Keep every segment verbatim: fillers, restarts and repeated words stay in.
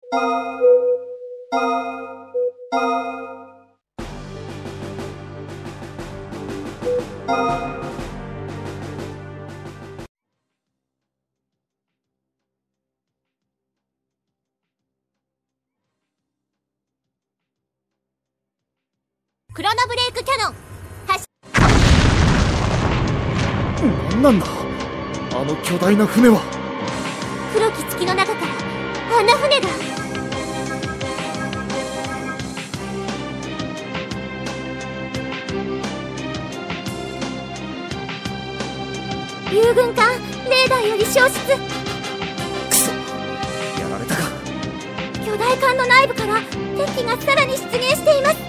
クロノブレイクキャノン発射。なんなんだあの巨大な船は。 黒き月の中からあんな船が。友軍艦レーダーより消失。 くそ、やられたか。 巨大艦の内部から敵機がさらに出現しています。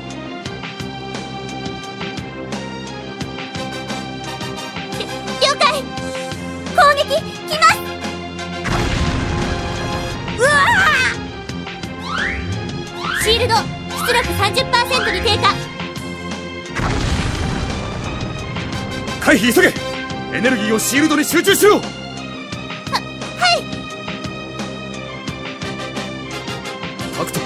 了解。攻撃来ます。うわあ！シールド出力 さんじゅっパーセント に低下。 回避急げ。エネルギーをシールドに集中しろ。は、 はい。 タクト。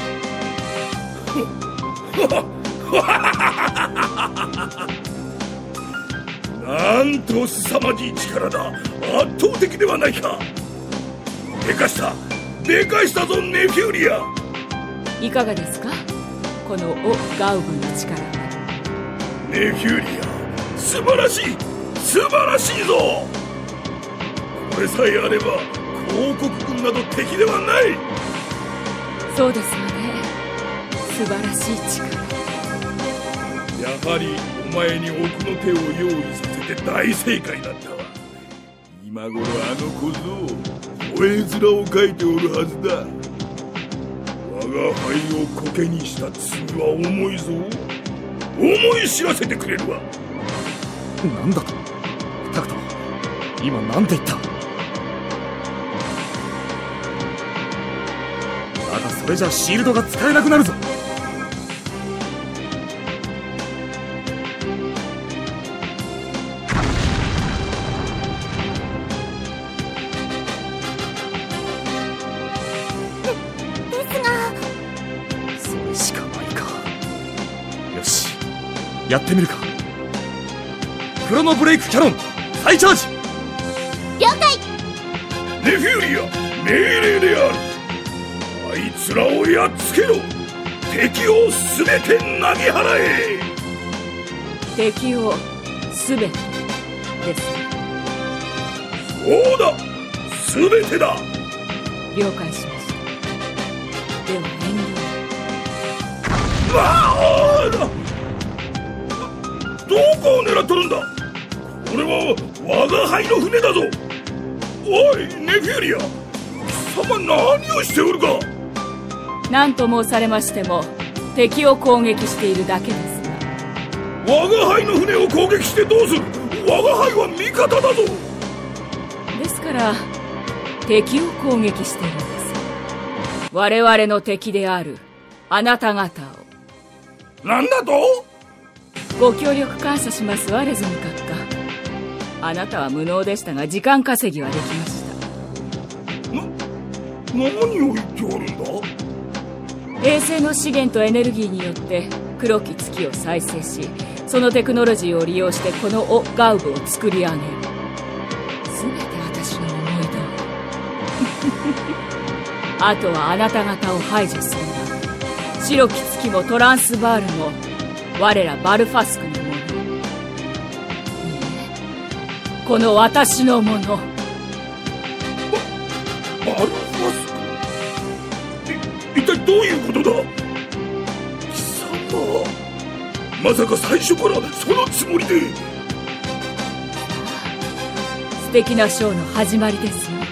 なんと凄まじい力だ。圧倒的ではないか。でかしたでかしたぞネフューリア。 いかがですかこのオ・ガウブの力は。 ネフューリア素晴らしい素晴らしいぞ。これさえあれば広告軍など敵ではない。 そうですわね。素晴らしい力。 やはりお前に奥の手を用意させて大正解だったわ。今頃あの小僧吠え面を描いておるはずだ。我が輩を苔にした罪は重いぞ。思い知らせてくれるわ。 なんだとタクト、今なんて言った。だがそれじゃシールドが使えなくなるぞ。やってみるか。クロノブレイクキャノン再チャージ。 了解。 ネフューリア命令である。あいつらをやっつけろ。敵をすべて投げ払え。 敵をすべてです。 そうだすべてだ。 了解しました。では遠慮。 わあだ。どこを狙っとるんだ。これは我が輩の船だぞ。おいネフューリア、貴様何をしておるか。 何と申されましても敵を攻撃しているだけですが。我が輩の船を攻撃してどうする。我が輩は味方だぞ。 ですから敵を攻撃しているんです。我々の敵であるあなた方を。 何だと。 ご協力感謝しますわレズミ閣下。あなたは無能でしたが時間稼ぎはできました。 な、何を言っておるんだ。 衛星の資源とエネルギーによって黒き月を再生し、そのテクノロジーを利用してこのオ・ガウブを作り上げる。全て私の思い通り。あとはあなた方を排除するが、白き月もトランスバールも我らバルファスクのもの。いいえ、この私のもの。 バ、バルファスク。い、一体どういうことだ。貴様、まさか最初からそのつもりで。 素敵なショーの始まりですよ。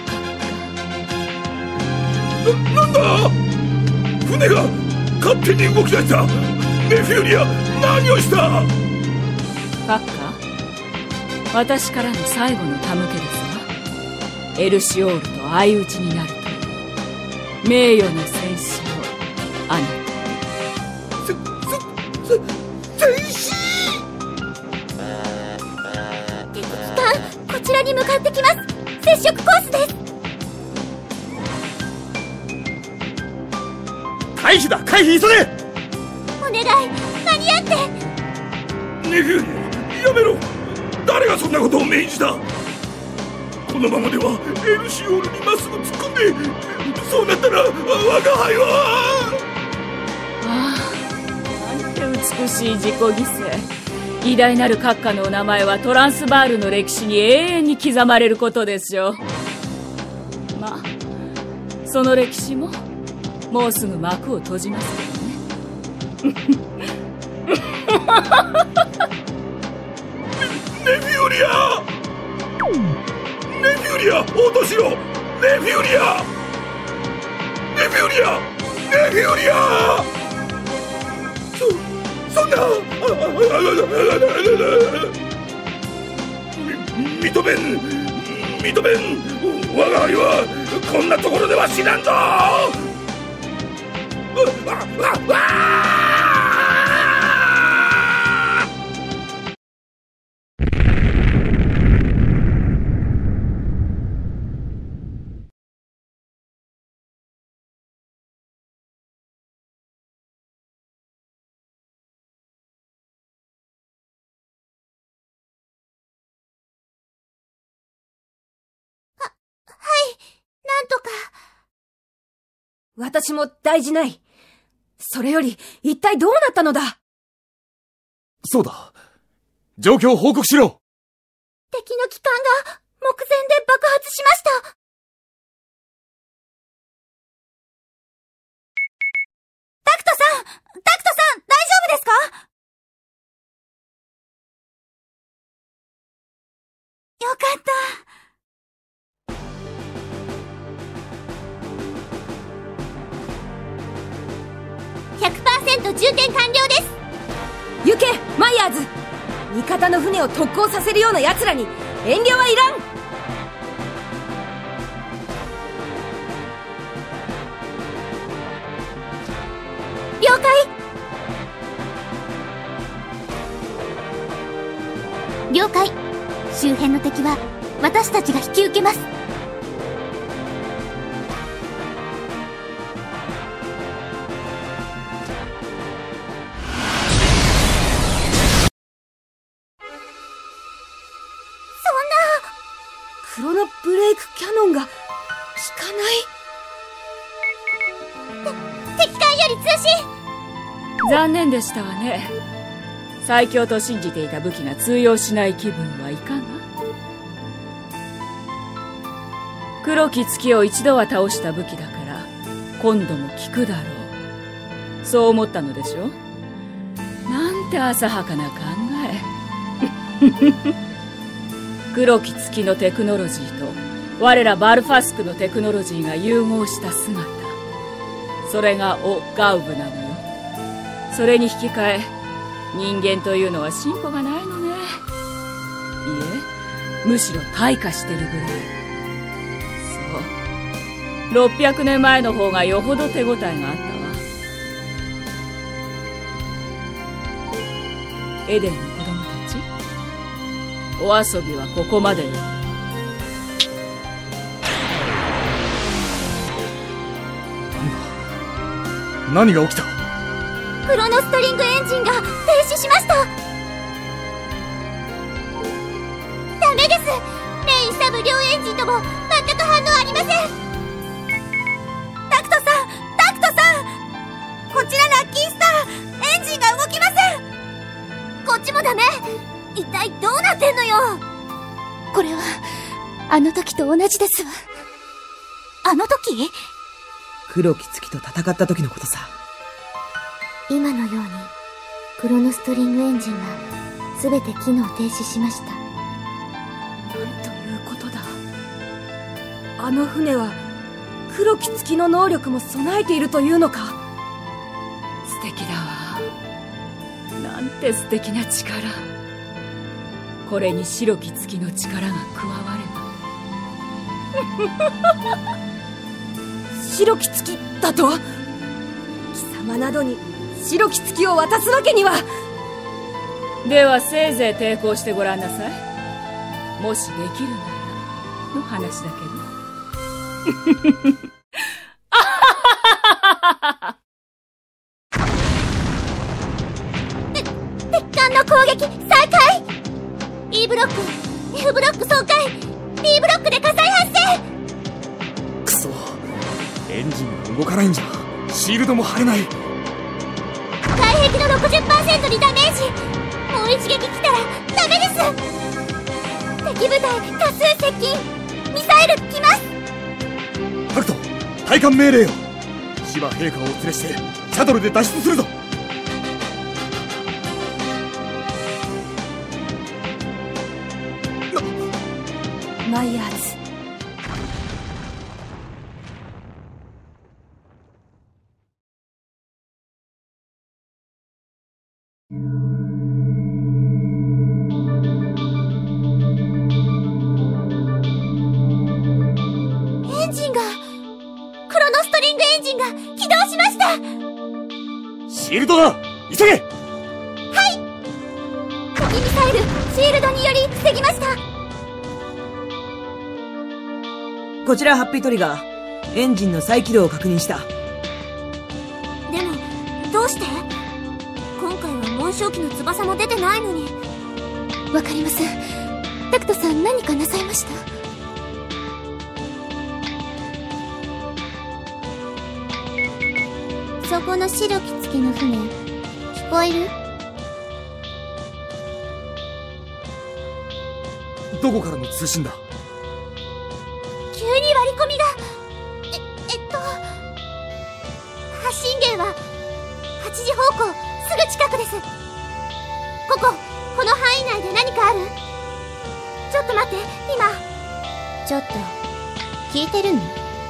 な、なんだ。船が勝手に動き出した。ネフューリア、何をした。 閣下、私からの最後の手向けですが、エルシオールと相打ちになるという名誉の戦士をあなた。 せ、せ、せ、戦士。 敵機関こちらに向かってきます。接触コースです。 回避だ、回避急げ。 お願い、間に合って。 ネフューリア、やめろ。誰がそんなことを命じた。このままではエルシオールにまっすぐ突っ込んで、そうなったら我が輩は。 ああ、なんて美しい自己犠牲。偉大なる閣下のお名前はトランスバールの歴史に永遠に刻まれることでしょう。まあその歴史ももうすぐ幕を閉じますけどね。 ネフューリア、ネフューリア、落としろ。ネフューリア、ネフューリア、ネフューリア。そそんなみ認めん、認めん。我が輩はこんなところでは死なんぞ。わわわなんとか。 私も大事ない。それより、一体どうなったのだ。 そうだ。状況を報告しろ。 敵の機関が目前で爆発しました。タクトさん、タクトさん、大丈夫ですか？よかった。ひゃくパーセント 充填完了です。 行け、マイヤーズ。味方の船を特攻させるような奴らに遠慮はいらん。 了解。了解。周辺の敵は私たちが引き受けます。 クロノブレイクキャノンが効かない。 敵艦より通信。 残念でしたわね。最強と信じていた武器が通用しない気分はいかが？黒き月を一度は倒した武器だから今度も効くだろう、そう思ったのでしょ。なんて浅はかな考え。黒き月のテクノロジーと我らバルファスクのテクノロジーが融合した姿、それがオ・ガウブなのよ。それに引き換え人間というのは進歩がないのね。いえ、むしろ退化してるぐらい。そう、ろっぴゃくねんまえの方がよほど手応えがあったわ。エデンの子供たち、お遊びはここまでよ。 何が起きた？ クロノストリングエンジンが停止しました。ダメです。メインサブ両エンジンとも全く反応ありません。タクトさん、タクトさん、こちらラッキースター、エンジンが動きません。こっちもダメ。一体どうなってんのよ。これはあの時と同じですわ。あの時？ 黒き月と戦った時のことさ。 今のようにクロノストリングエンジンが全て機能停止しました。 なんということだ。あの船は黒き月の能力も備えているというのか。 素敵だわ。なんて素敵な力。これに白き月の力が加われば。 白き月だと？貴様などに白き月を渡すわけには。 ではせいぜい抵抗してごらんなさい。もしできるならの話だけど。 撃再開。 E ブロック F ブロック損壊、 D ブロックで火災発生。 くそ、エンジンが動かないんじゃシールドも張れない。 外壁の ろくじゅっパーセント にダメージ。もう一撃来たらダメです。敵部隊多数接近、ミサイル来ます。 タクト、対艦命令よ。芝陛下をお連れしてシャトルで脱出するぞ。 マイヤーズ。 エンジンが、クロノストリングエンジンが起動しました。 シールドだ、急げ。 敵ミサイルシールドにより防ぎました。 こちらハッピートリガー。エンジンの再起動を確認した。 でもどうして？今回は紋章機の翼も出てないのに。わかりません。タクトさん、何かなさいました？そこの白き付きの船、聞こえる？ どこからの通信だ？ 急に割り込みが。え、えっと発信源ははちじ方向すぐ近くです。ここ、この範囲内で何かある？ちょっと待って、今。ちょっと聞いてるの？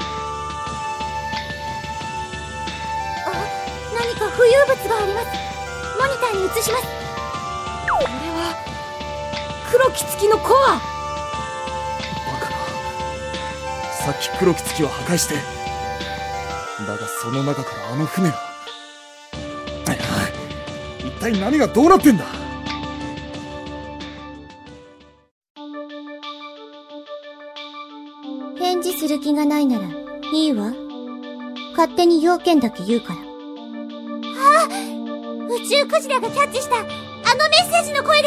あ、何か浮遊物があります。モニターに映します。 これは黒き月のコア。 バカな。さっき黒き月は破壊して、だがその中からあの船が。一体何がどうなってんだ？ 返事する気がないならいいわ。勝手に要件だけ言うから。ああ、宇宙クジラがキャッチしたあのメッセージの声です。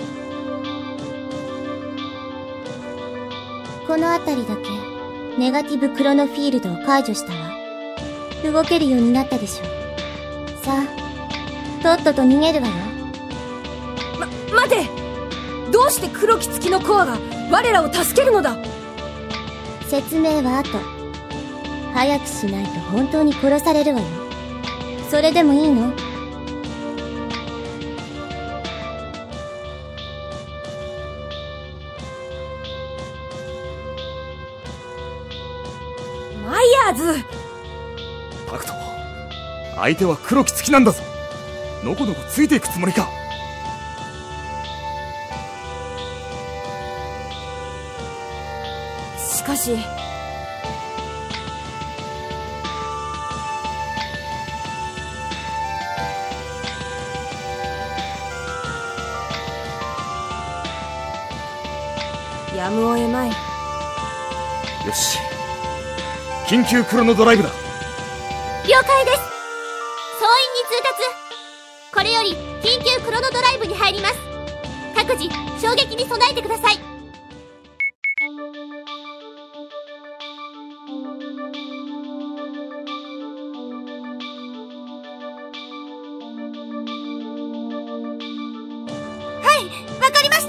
この辺りだけネガティブクロノフィールドを解除したわ。動けるようになったでしょ。さあ、とっとと逃げるわよ。 ま、待て。どうして黒き月のコアが我らを助けるのだ？ 説明は後。早くしないと本当に殺されるわよ。それでもいいの？ マイヤーズ。 タクト、相手は黒き月なんだぞ。のこのこついていくつもりか？ しかしやむを得まい。 よし、緊急クロノドライブだ。 了解です。総員に通達。これより緊急クロノドライブに入ります。各自衝撃に備えてください。はい、わかりました。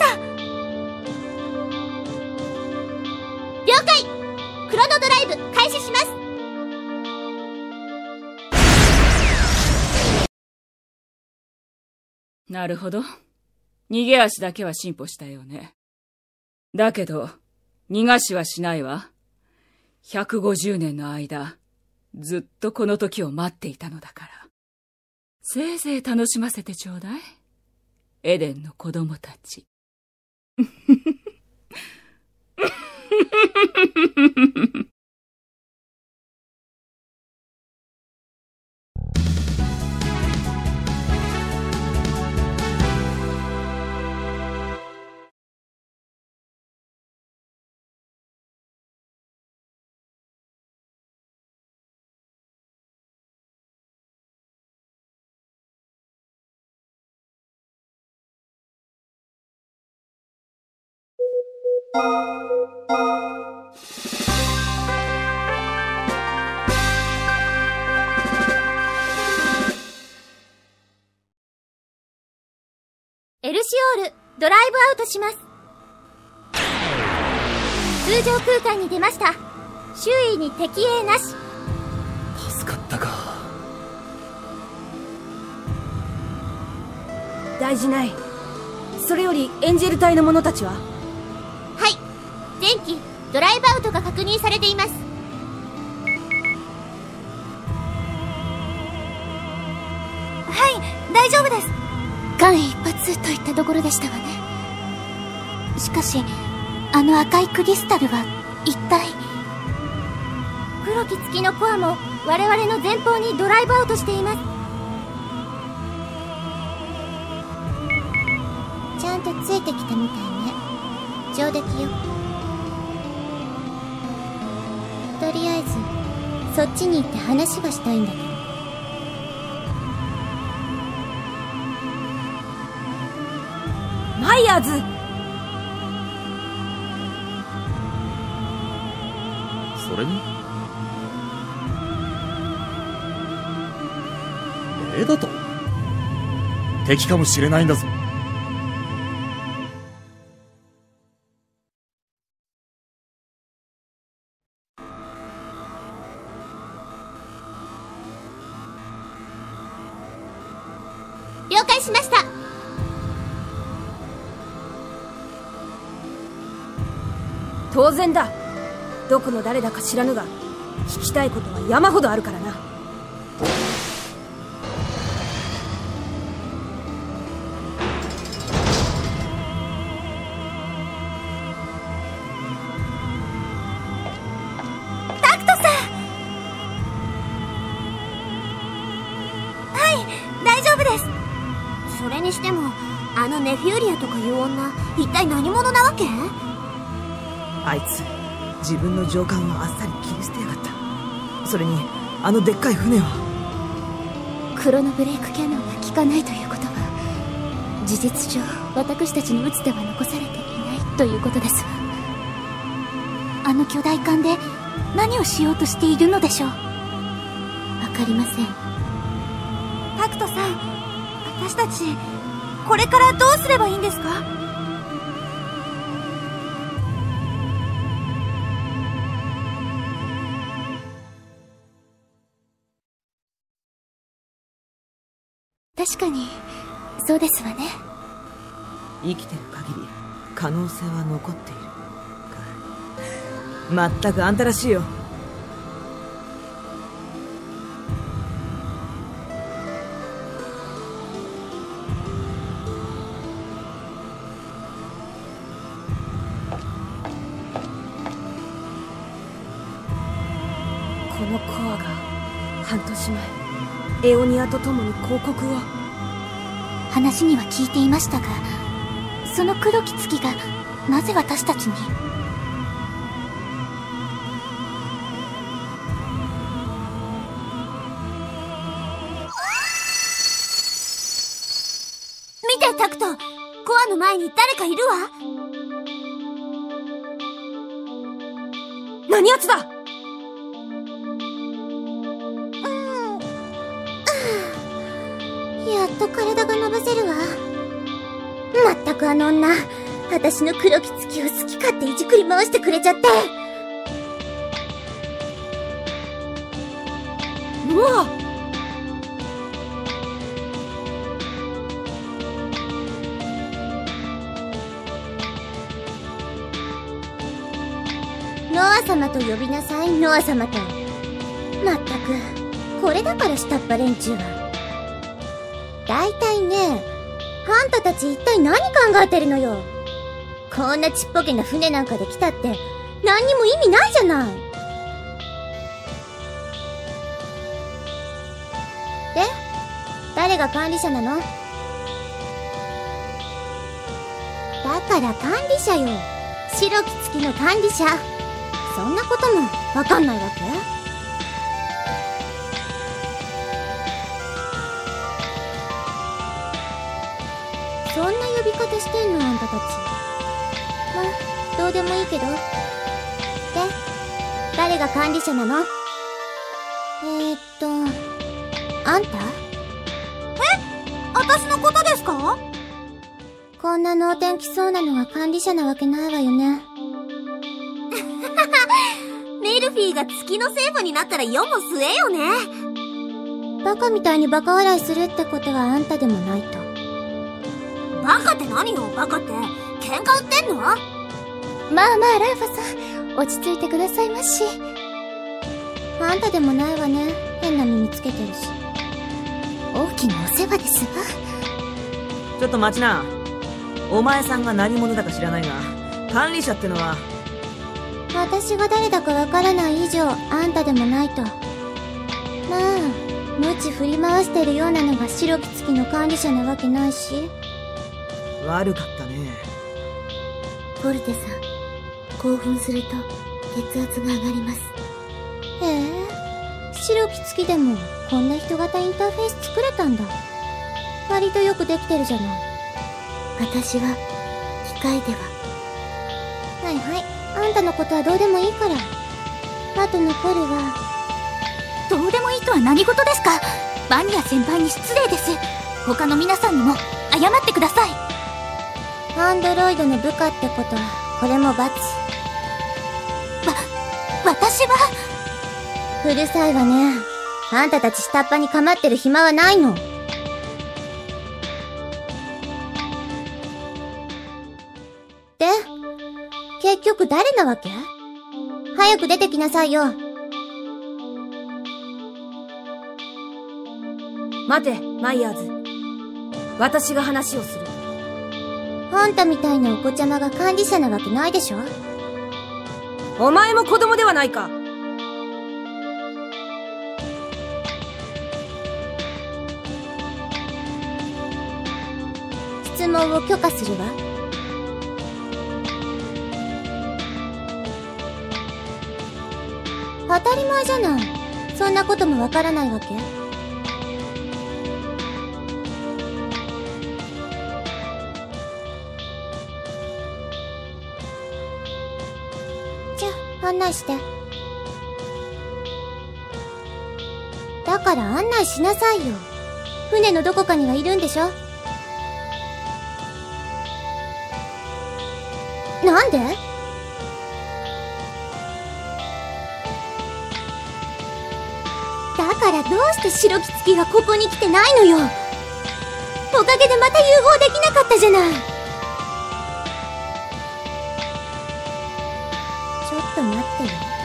了解。クロノドライブ開始します。 なるほど。逃げ足だけは進歩したよね。だけど、逃がしはしないわ。ひゃくごじゅうねんの間、ずっとこの時を待っていたのだから。せいぜい楽しませてちょうだい。エデンの子供たち。 エルシオール、ドライブアウトします。通常空間に出ました。周囲に敵影なし。 助かったか。 大事ない。それよりエンジェル隊の者たちは？ はい、前期ドライブアウトが確認されています。はい、大丈夫です。間一髪といったところでしたわね。しかしあの赤いクリスタルは一体。黒き月のコアも我々の前方にドライブアウトしています。ちゃんとついてきたみたいね。上出来よ。とりあえずそっちに行って話がしたいんだけど。 マイヤーズ。 それにレイだと敵かもしれないんだぞ。 了解しました。 当然だ。どこの誰だか知らぬが聞きたいことは山ほどあるからな。 タクトさん。はい、大丈夫です。それにしてもあのネフューリアとかいう女、一体何者なわけ？ あいつ自分の上官をあっさり切り捨てやがった。それにあのでっかい船はクロノブレイクキャノンが効かないということは、事実上私たちの打つ手は残されていないということですわ。あの巨大艦で何をしようとしているのでしょう。わかりません。タクトさん、私たちこれからどうすればいいんですか？確かにそうですわね。 生きてる限り可能性は残っているか。まったくあんたらしいよ。 このコアが半年前エオニアと共に広告を。 話には聞いていましたが、その黒き月がなぜ私たちに？見てタクト、コアの前に誰かいるわ。 何やつだ。 やっと体が伸ばせるわ。まったくあの女、私の黒き月を好き勝手いじくり回してくれちゃって。 うわっ。 ノア様と呼びなさい、ノア様と。まったくこれだから下っ端連中は。だいたいね、あんたたち一体何考えてるのよ。こんなちっぽけな船なんかで来たって何にも意味ないじゃない。で、誰が管理者なの？だから管理者よ。白き月の管理者。そんなこともわかんないわけ？そんな呼び方してんのあんたたち。ま、 どうでもいいけど。で、誰が管理者なの？えーっと、あんた？え？私のことですか？こんな能天気そうなのが管理者なわけないわよね。メルフィーが月の聖母になったら世も末よね。バカみたいにバカ笑いするってことはあんたでもないと。バカって何よ、バカって。喧嘩売ってんの？まあまあ、ライファさん、落ち着いてくださいまし。あんたでもないわね。変な耳つけてるし。大きなお世話ですわ。 ちょっと待ちな。お前さんが何者だか知らないが、管理者ってのは。 私が誰だかわからない以上、あんたでもないと。まあ、無知振り回してるようなのが白き月の管理者なわけないし。 悪かったね。 ポルテさん、興奮すると血圧が上がります。へえ、白き月でもこんな人型インターフェース作れたんだ。割とよくできてるじゃない。私は機械では。はいはい、あんたのことはどうでもいいから。あと残るは。どうでもいいとは何事ですか？バニラ先輩に失礼です。他の皆さんにも謝ってください。アンドロイドの部下ってことはこれも罰。わ、私は。うるさいわね。あんたたち下っ端に構ってる暇はないの。で、結局誰なわけ？早く出てきなさいよ。 待て、マイヤーズ。私が話をする。 あんたみたいなお子ちゃまが管理者なわけないでしょ？ お前も子供ではないか。 質問を許可するわ。当たり前じゃない。そんなこともわからないわけ？じゃあ、案内して。だから案内しなさいよ。船のどこかにはいるんでしょ？なんで？だからどうして白き月がここに来てないのよ。おかげでまた融合できなかったじゃない。ちょっと待ってよ。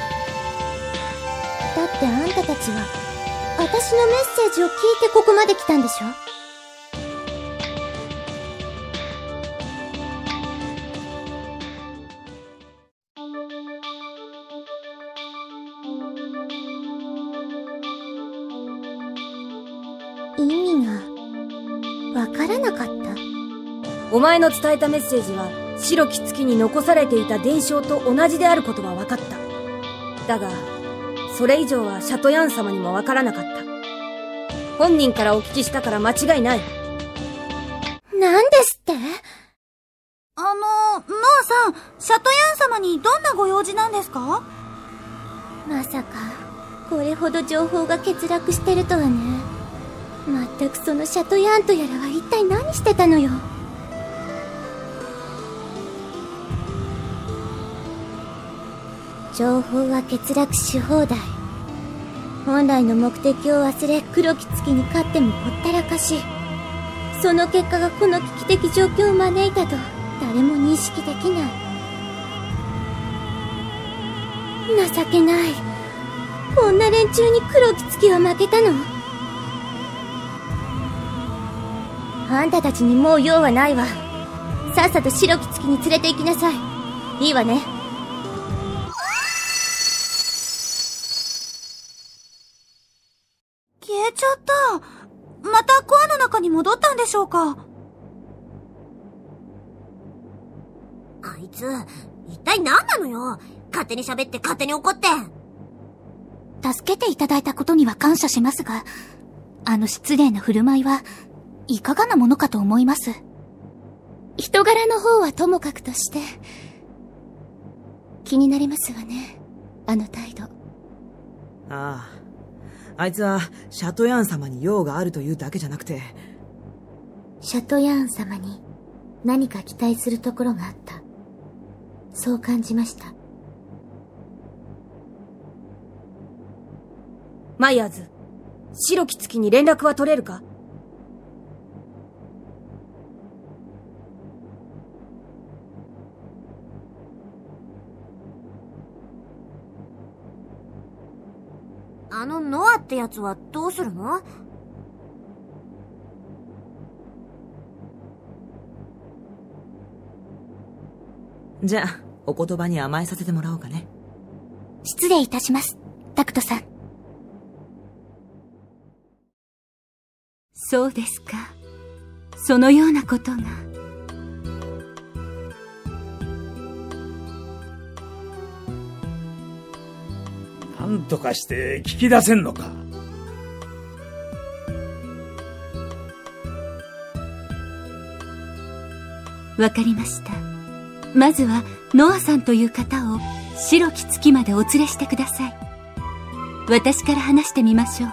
だってあんたたちは私のメッセージを聞いてここまで来たんでしょ？意味がわからなかった？ お前の伝えたメッセージは白き月に残されていた伝承と同じであることは分かった。だがそれ以上はシャトヤン様にも分からなかった。本人からお聞きしたから間違いない。 なんですって？あの、ノアさん、シャトヤン様にどんなご用事なんですか？ まさかこれほど情報が欠落してるとはね。まったくそのシャトヤンとやらは一体何してたのよ。情報は欠落し放題。本来の目的を忘れ黒き月に勝ってもほったらかし、その結果がこの危機的状況を招いたと誰も認識できない。情けない。こんな連中に黒き月は負けたの？あんたたちにもう用はないわ。さっさと白き月に連れて行きなさい。いいわね。 消えちゃった。またコアの中に戻ったんでしょうか？ あいつ、一体何なのよ。勝手に喋って勝手に怒って。助けていただいたことには感謝しますが、あの失礼な振る舞いはいかがなものかと思います。人柄の方はともかくとして、 気になりますわね、あの態度。 ああ、あいつはシャトヤン様に用があるというだけじゃなくて、 シャトヤーン様に何か期待するところがあった。そう感じました。 マイヤーズ、白き月に連絡は取れるか？ あのノアってやつはどうするの？ じゃあお言葉に甘えさせてもらおうかね。 失礼いたします、タクトさん。 そうですか。そのようなことが。 なんとかして聞き出せんのか。 わかりました。まずはノアさんという方を白き月までお連れしてください。私から話してみましょう。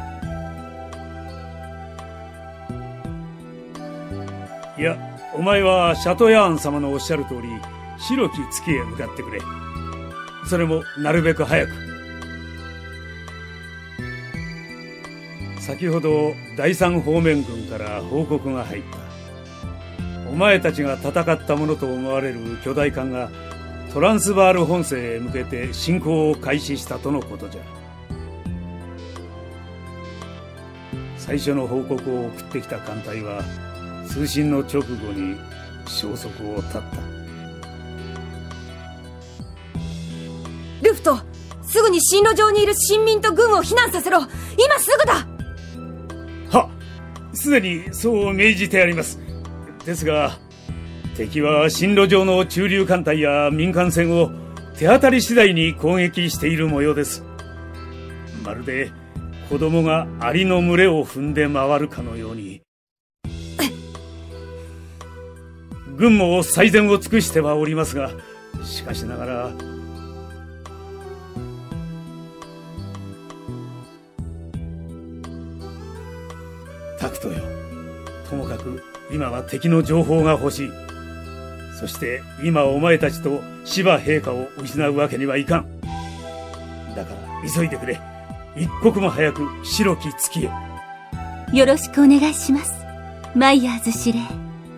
いや、お前はシャトヤーン様のおっしゃる通り白き月へ向かってくれ。それもなるべく早く。先ほど第三方面軍から報告が入った。お前たちが戦ったものと思われる巨大艦がトランスバール本線へ向けて進行を開始したとのことじゃ。最初の報告を送ってきた艦隊は通信の直後に消息を絶った。 ルフト、すぐに進路上にいる新民と軍を避難させろ。今すぐだ。 はっ、すでにそう命じてあります。ですが敵は進路上の駐留艦隊や民間船を手当たり次第に攻撃している模様です。まるで子供がアリの群れを踏んで回るかのように。軍も最善を尽くしてはおりますが、しかしながらタクトよ、ともかく今は敵の情報が欲しい。そして今お前たちと芝陛下を失うわけにはいかん。だから急いでくれ。一刻も早く白き月へ。 よろしくお願いします、マイヤーズ司令。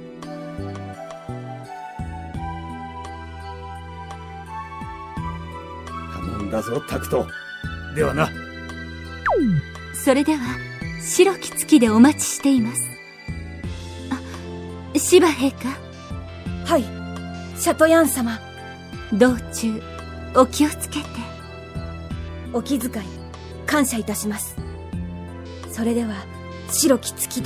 頼んだぞタクト。ではな。 それでは白き月でお待ちしています。あ、芝陛下。 はい、シャトヤン様。 道中お気をつけて。 お気遣い感謝いたします。それでは白き月で。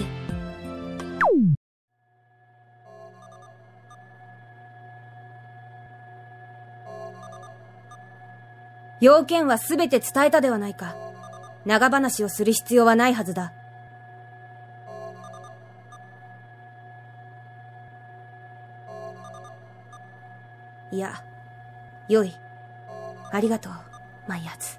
要件はすべて伝えたではないか。長話をする必要はないはずだ。いや、よい。ありがとう、マイヤーズ。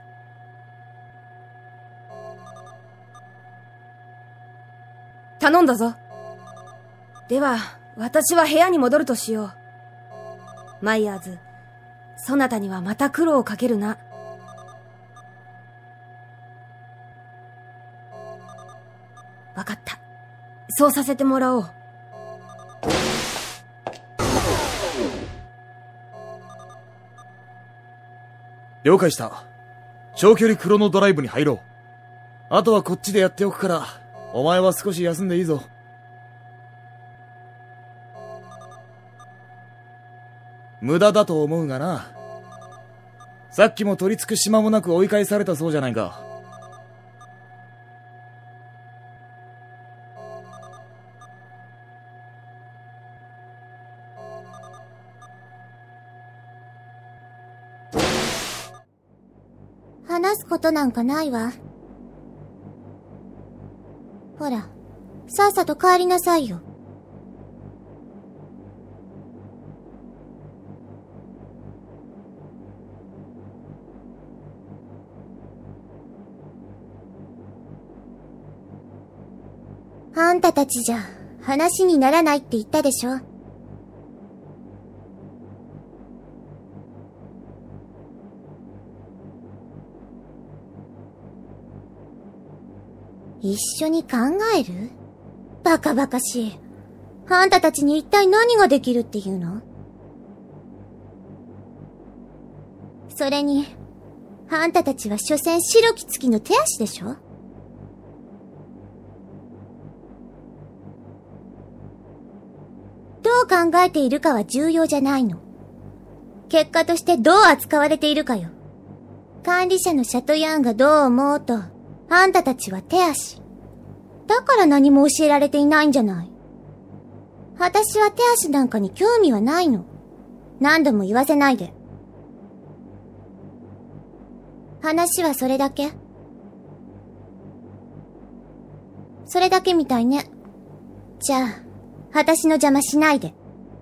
頼んだぞ。では、私は部屋に戻るとしよう。マイヤーズ、そなたにはまた苦労をかけるな。わかった。そうさせてもらおう。 了解した。長距離クロノドライブに入ろう。あとはこっちでやっておくから、お前は少し休んでいいぞ。無駄だと思うがな。さっきも取り付く島もなく追い返されたそうじゃないか。 話すことなんかないわ。ほら、さっさと帰りなさいよ。 あんたたちじゃ話にならないって言ったでしょ。一緒に考える？バカバカしい。あんたたちに一体何ができるっていうの？それに、あんたたちは所詮白き月の手足でしょ？どう考えているかは重要じゃないの。結果としてどう扱われているかよ。管理者のシャトヤンがどう思うと、あんたたちは手足。だから何も教えられていないんじゃない。私は手足なんかに興味はないの。何度も言わせないで。話はそれだけ？それだけみたいね。じゃあ、私の邪魔しないで。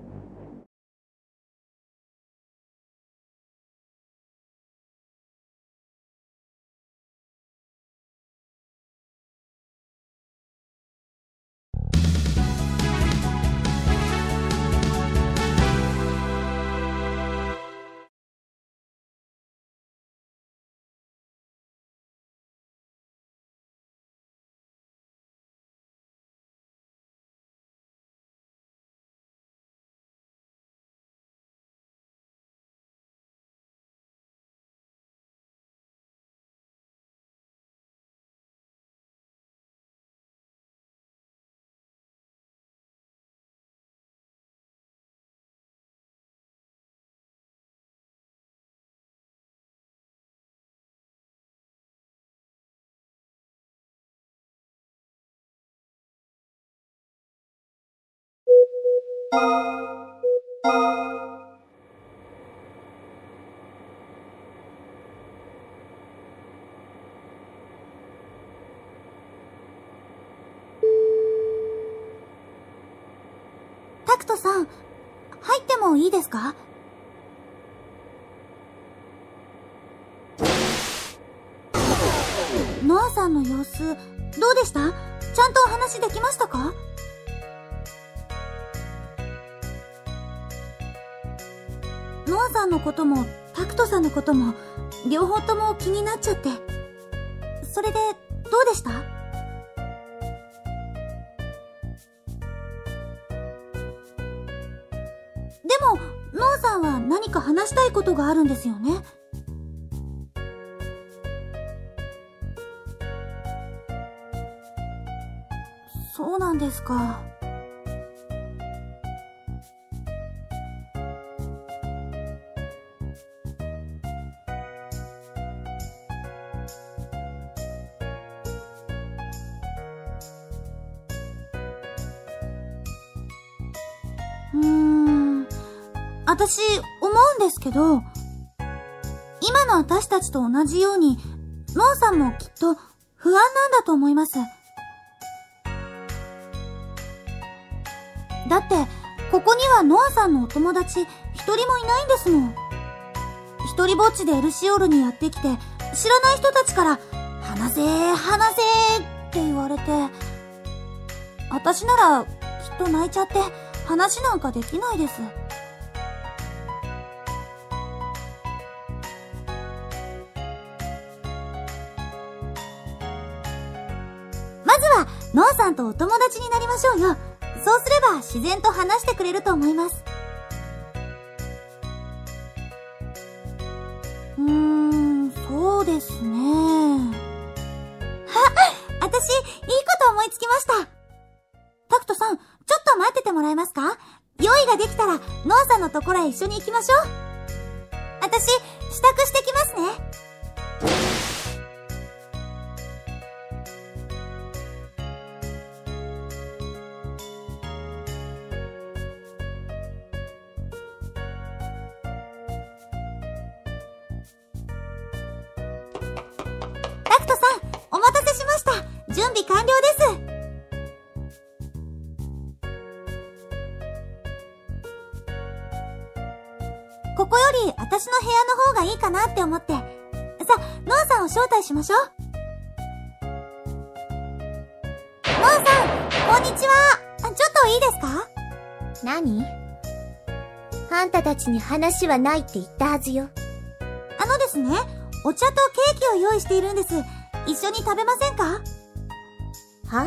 タクトさん、入ってもいいですか？ノアさんの様子、どうでした？ちゃんとお話できましたか？ノアさんのことも、タクトさんのことも、両方とも気になっちゃって。それで、どうでした？でも、ノアさんは何か話したいことがあるんですよね？そうなんですか。うーん、私、思うんですけど、今の私たちと同じように、ノアさんもきっと不安なんだと思います。だって、ここにはノアさんのお友達一人もいないんですもん。一人ぼっちでエルシオールにやってきて、知らない人たちから、話せー、話せーって言われて、私ならきっと泣いちゃって、話なんかできないです。まずは、ノアさんとお友達になりましょうよ。そうすれば自然と話してくれると思います。うーん、そうですね。あ、私、いいこと思いつきました。タクトさん、ちょっと待っててもらえますか？用意ができたら、ノアさんのところへ一緒に行きましょう。私、支度してきますね。タクトさん、お待たせしました。準備完了です。ここより私の部屋の方がいいかなって思って。さあ、ノアさんを招待しましょう。ノアさん、 こんにちは。ちょっといいですか？ 何？あんたたちに話はないって言ったはずよ。 あのですね、お茶とケーキを用意しているんです。一緒に食べませんか？ は？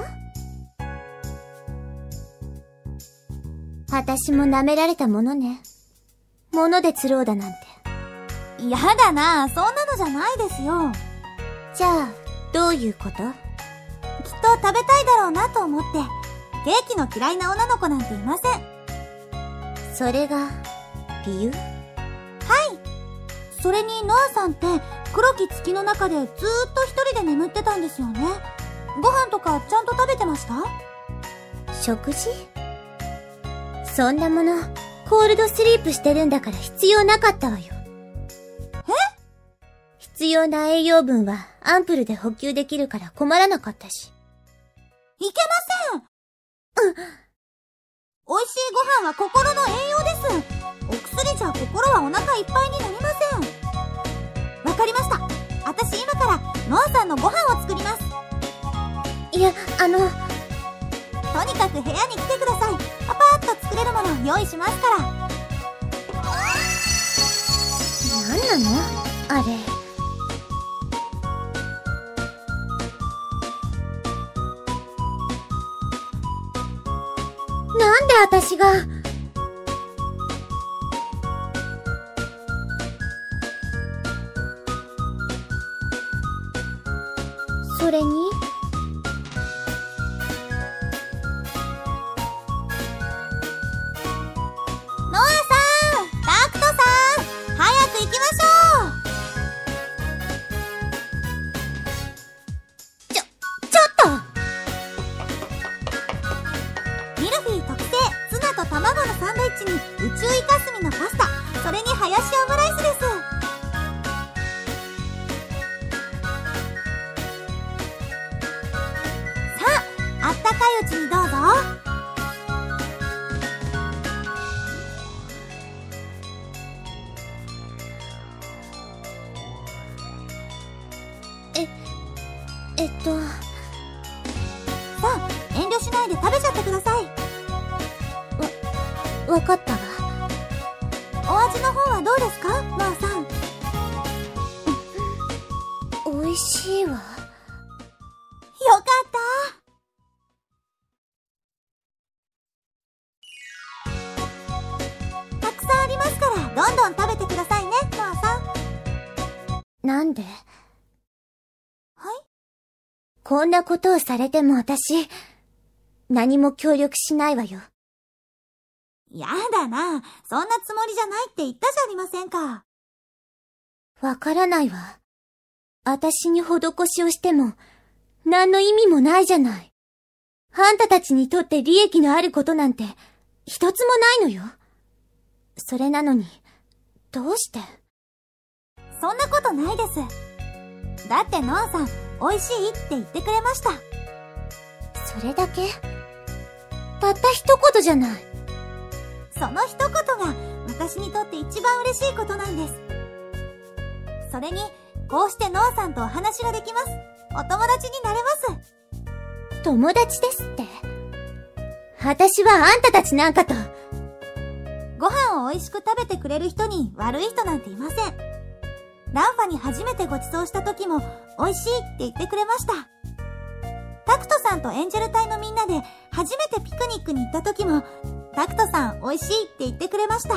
私も舐められたものね。物で釣ろうだなんて。 やだな、そんなのじゃないですよ。 じゃあ、どういうこと？きっと食べたいだろうなと思って、ケーキの嫌いな女の子なんていません。 それが、理由？ はい。それにノアさんって、黒き月の中でずーっと一人で眠ってたんですよね。ご飯とかちゃんと食べてました？ 食事？そんなもの、コールドスリープしてるんだから必要なかったわよ。 え？ 必要な栄養分はアンプルで補給できるから困らなかったし。 いけません。うん。美味しいご飯は心の栄養です。お薬じゃ心はお腹いっぱいになりません。わかりました。私今からノアさんのご飯を作ります。 いや、あの、 とにかく部屋に来てください。パパーッと作れるもの用意しますから。 なんなの？あれ。なんで私が…それに？ ノアさん！タクトさん！早く行きましょう！ちょ、ちょっと！ ミルフィー特製ツナと卵のサンドイッチに宇宙イカスミのパスタ、それにハヤシオムライスです。さあ、あったかいうちにどうぞ。 え、えっと… さあ、遠慮しないで食べちゃってください。 わ、わかったわ。 お味の方はどうですか、ノアさん。 美味しいわ。よかった。たくさんありますから、どんどん食べてくださいね、ノアさん。 なんで？ はい？ こんなことをされても私、何も協力しないわよ。 やだな。そんなつもりじゃないって言ったじゃありませんか。 わからないわ。私に施しをしても、何の意味もないじゃない。あんたたちにとって利益のあることなんて、一つもないのよ。それなのに、どうして？ そんなことないです。だってノアさん、美味しいって言ってくれました。 それだけ？たった一言じゃない。 その一言が私にとって一番嬉しいことなんです。それに、こうしてノアさんとお話ができます。お友達になれます。 友達ですって？私はあんたたちなんかと。 ご飯を美味しく食べてくれる人に悪い人なんていません。ランファに初めてご馳走した時も美味しいって言ってくれました。タクトさんとエンジェル隊のみんなで初めてピクニックに行った時もタクトさん美味しいって言ってくれました。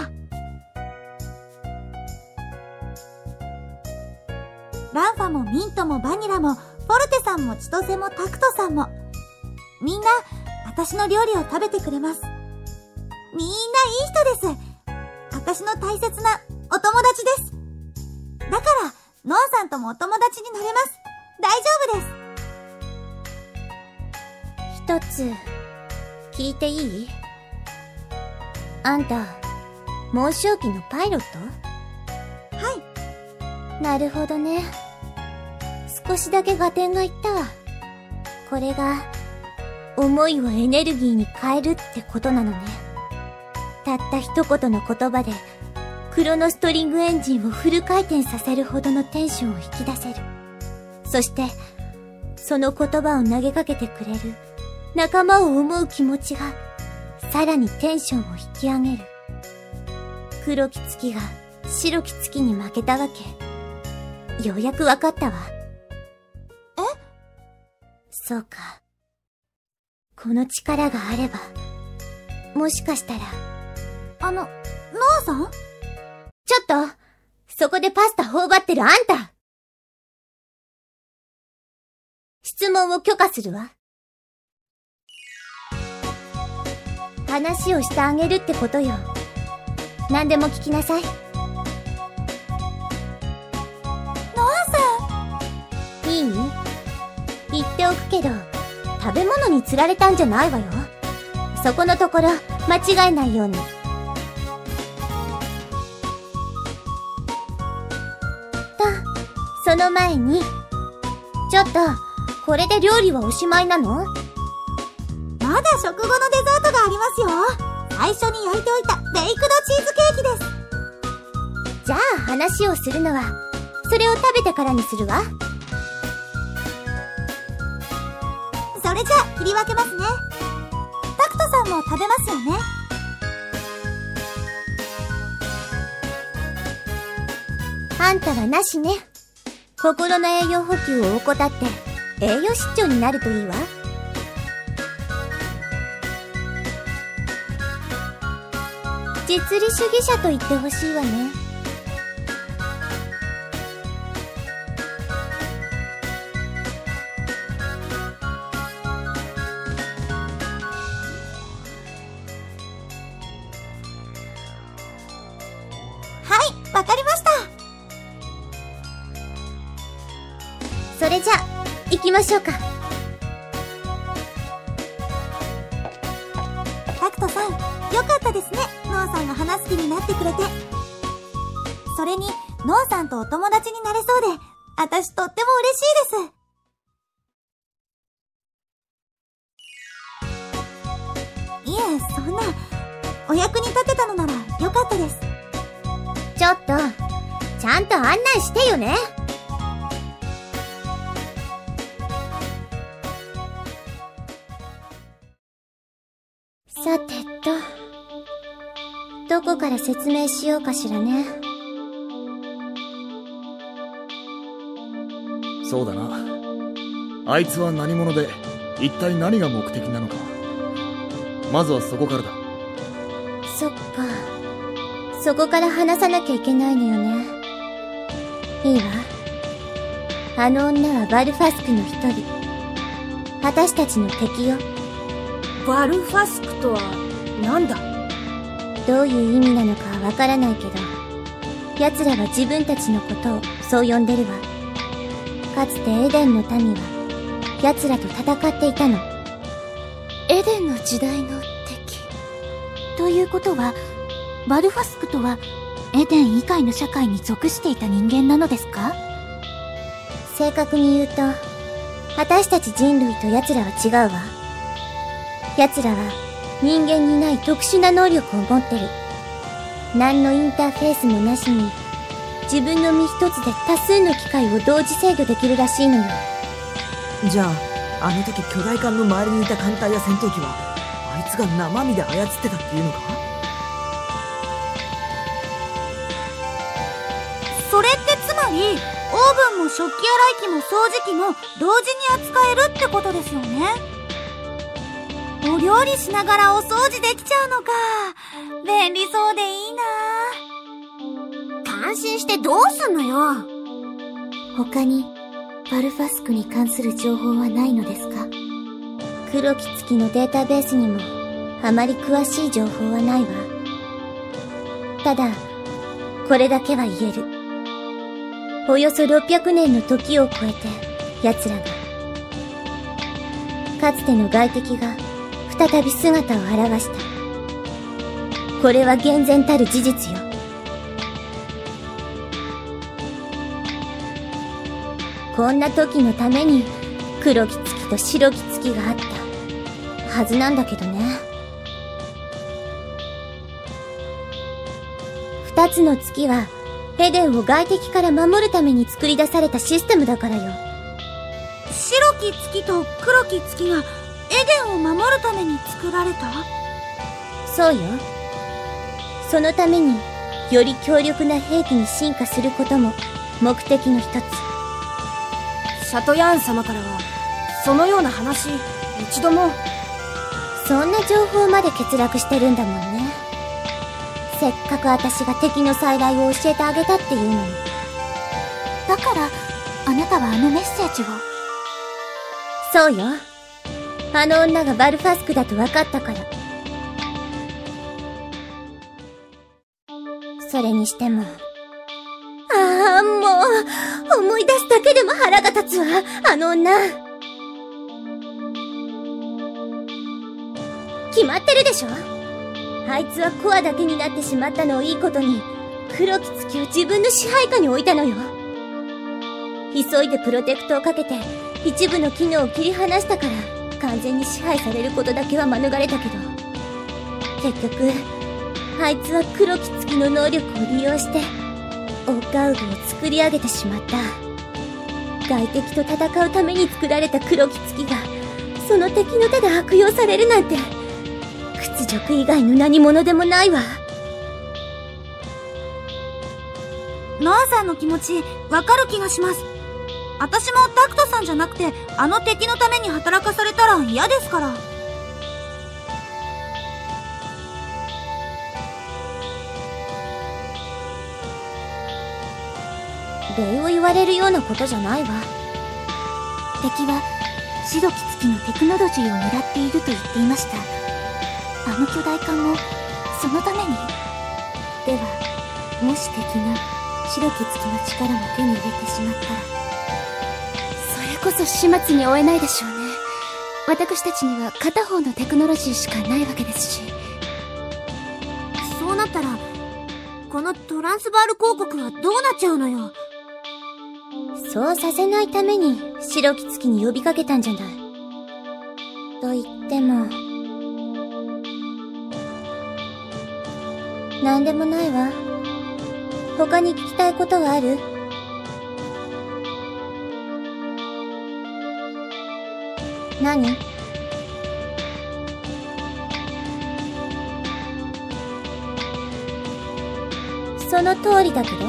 ランファもミントもバニラもフォルテさんも千歳もタクトさんもみんな私の料理を食べてくれます。みんないい人です。私の大切なお友達です。だから、ノアさんともお友達になれます。大丈夫です。 一つ、聞いていい？あんた、紋章機のパイロット？ はい。 なるほどね。少しだけ合点がいったわ。これが、思いをエネルギーに変えるってことなのね。たった一言の言葉で、クロノストリングエンジンをフル回転させるほどのテンションを引き出せる。そして、その言葉を投げかけてくれる仲間を思う気持ちが、さらにテンションを引き上げる。黒き月が白き月に負けたわけ。ようやくわかったわ。 え？ そうか。この力があれば、もしかしたら。 あの、ノアさん？ ちょっと、そこでパスタ頬張ってるあんた。質問を許可するわ。話をしてあげるってことよ。何でも聞きなさい。 ノアさん。 いい？言っておくけど、食べ物に釣られたんじゃないわよ。そこのところ、間違えないように。と、その前に、ちょっと、これで料理はおしまいなの？ まだ食後のデザートがありますよ。最初に焼いておいたベイクドチーズケーキです。 じゃあ話をするのは、それを食べてからにするわ。 それじゃあ切り分けますね。タクトさんも食べますよね。 あんたはなしね。心の栄養補給を怠って栄養失調になるといいわ。実利主義者と言ってほしいわね。 はい、わかりました。 それじゃあ、行きましょうか。 タクトさん、よかったですね。ノアさんが話す気になってくれて。それに、ノアさんとお友達になれそうで、私とっても嬉しいです。いえ、そんな、お役に立てたのならよかったです。 ちょっと、ちゃんと案内してよね。さてと、どこから説明しようかしらね。 そうだな。あいつは何者で、一体何が目的なのか。まずはそこからだ。 そっか。そこから話さなきゃいけないのよね。いいわ。あの女はバルファスクの一人。私たちの敵よ。 バルファスクとは何だ？ どういう意味なのかはわからないけど、奴らは自分たちのことをそう呼んでるわ。かつてエデンの民は奴らと戦っていたの。 エデンの時代の敵。ということは、バルファスクとはエデン以外の社会に属していた人間なのですか？ 正確に言うと、私たち人類と奴らは違うわ。奴らは人間にない特殊な能力を持ってる。何のインターフェースもなしに、自分の身一つで多数の機械を同時制御できるらしいのよ。 じゃあ、あの時巨大艦の周りにいた艦隊や戦闘機は、あいつが生身で操ってたっていうのか？ それってつまり、オーブンも食器洗い機も掃除機も同時に扱えるってことですよね。お料理しながらお掃除できちゃうのか。便利そうでいいな。感心してどうすんのよ。 他に、バルファスクに関する情報はないのですか？黒き月のデータベースにも、あまり詳しい情報はないわ。ただ、これだけは言える。およそろっぴゃくねんの時を超えて、奴らが、かつての外敵が、再び姿を現した。これは厳然たる事実よ。こんな時のために黒き月と白き月があったはずなんだけどね。二つの月はエデンを外敵から守るために作り出されたシステムだからよ。 白き月と黒き月がエデンを守るために作られた？ そうよ。そのためにより強力な兵器に進化することも目的の一つ。 シャトヤーン様からはそのような話一度も。 そんな情報まで欠落してるんだもんね。せっかく私が敵の再来を教えてあげたっていうのに。 だからあなたはあのメッセージを。 そうよ。あの女がバルファスクだと分かったから。それにしても、ああ、もう思い出すだけでも腹が立つわ、あの女。決まってるでしょ。あいつはコアだけになってしまったのをいいことに、黒き月を自分の支配下に置いたのよ。急いでプロテクトをかけて一部の機能を切り離したから完全に支配されることだけは免れたけど、結局あいつは黒き月の能力を利用してオーカウグを作り上げてしまった。外敵と戦うために作られた黒き月がその敵の手で悪用されるなんて屈辱以外の何者でもないわ。 ノアさんの気持ちわかる気がします。私もタクトさんじゃなくてあの敵のために働かされたら嫌ですから。 礼を言われるようなことじゃないわ。 敵は白き月のテクノロジーを狙っていると言っていました。あの巨大艦もそのために。 ではもし敵が白き月の力も手に入れてしまったら、 それこそ始末に負えないでしょうね。私たちには片方のテクノロジーしかないわけですし。そうなったらこのトランスバール公国はどうなっちゃうのよ。 そうさせないために白き月に呼びかけたんじゃない。と言ってもなんでもないわ。他に聞きたいことはある？何？その通りだけど。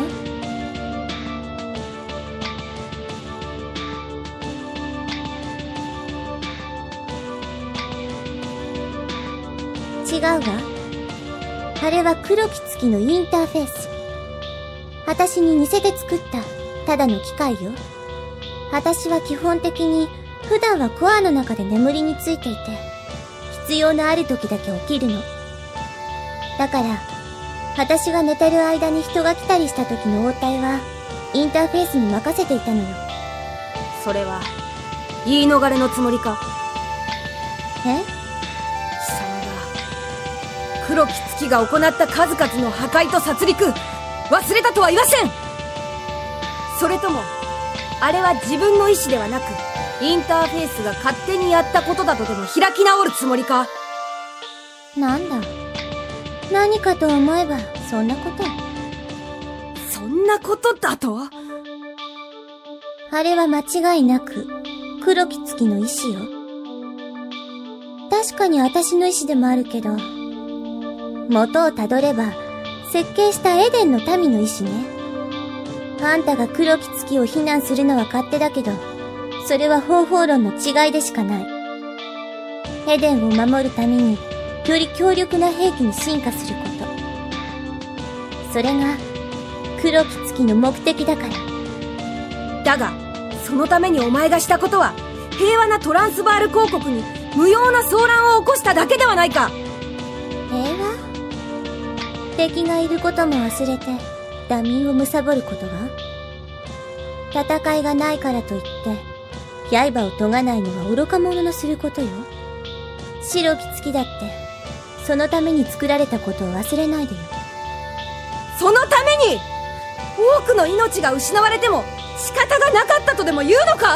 違うわ。あれは黒き月のインターフェース。私に似せて作ったただの機械よ。私は基本的に普段はコアの中で眠りについていて、必要のある時だけ起きるの。だから私が寝てる間に人が来たりした時の応対はインターフェースに任せていたのよ。 それは言い逃れのつもりか？ え？ 貴様が黒き月が行った数々の破壊と殺戮忘れたとは言わせん。それともあれは自分の意思ではなくインターフェースが勝手にやったことだとでも開き直るつもりか？ なんだ、何かと思えばそんなこと。 そんなことだと？ あれは間違いなく黒き月の意志よ。確かに私の意志でもあるけど、元をたどれば設計したエデンの民の意志ね。あんたが黒き月を非難するのは勝手だけど、それは方法論の違いでしかない。エデンを守るためにより強力な兵器に進化すること、それが黒き月の目的だから。 だがそのためにお前がしたことは平和なトランスバール公国に無用な騒乱を起こしただけではないか？ 平和？敵がいることも忘れてダミーを貪ることが？戦いがないからといって刃を研がないのは愚か者のすることよ。白き月だってそのために作られたことを忘れないでよ。 そのために多くの命が失われても仕方がなかったとでも言うのか？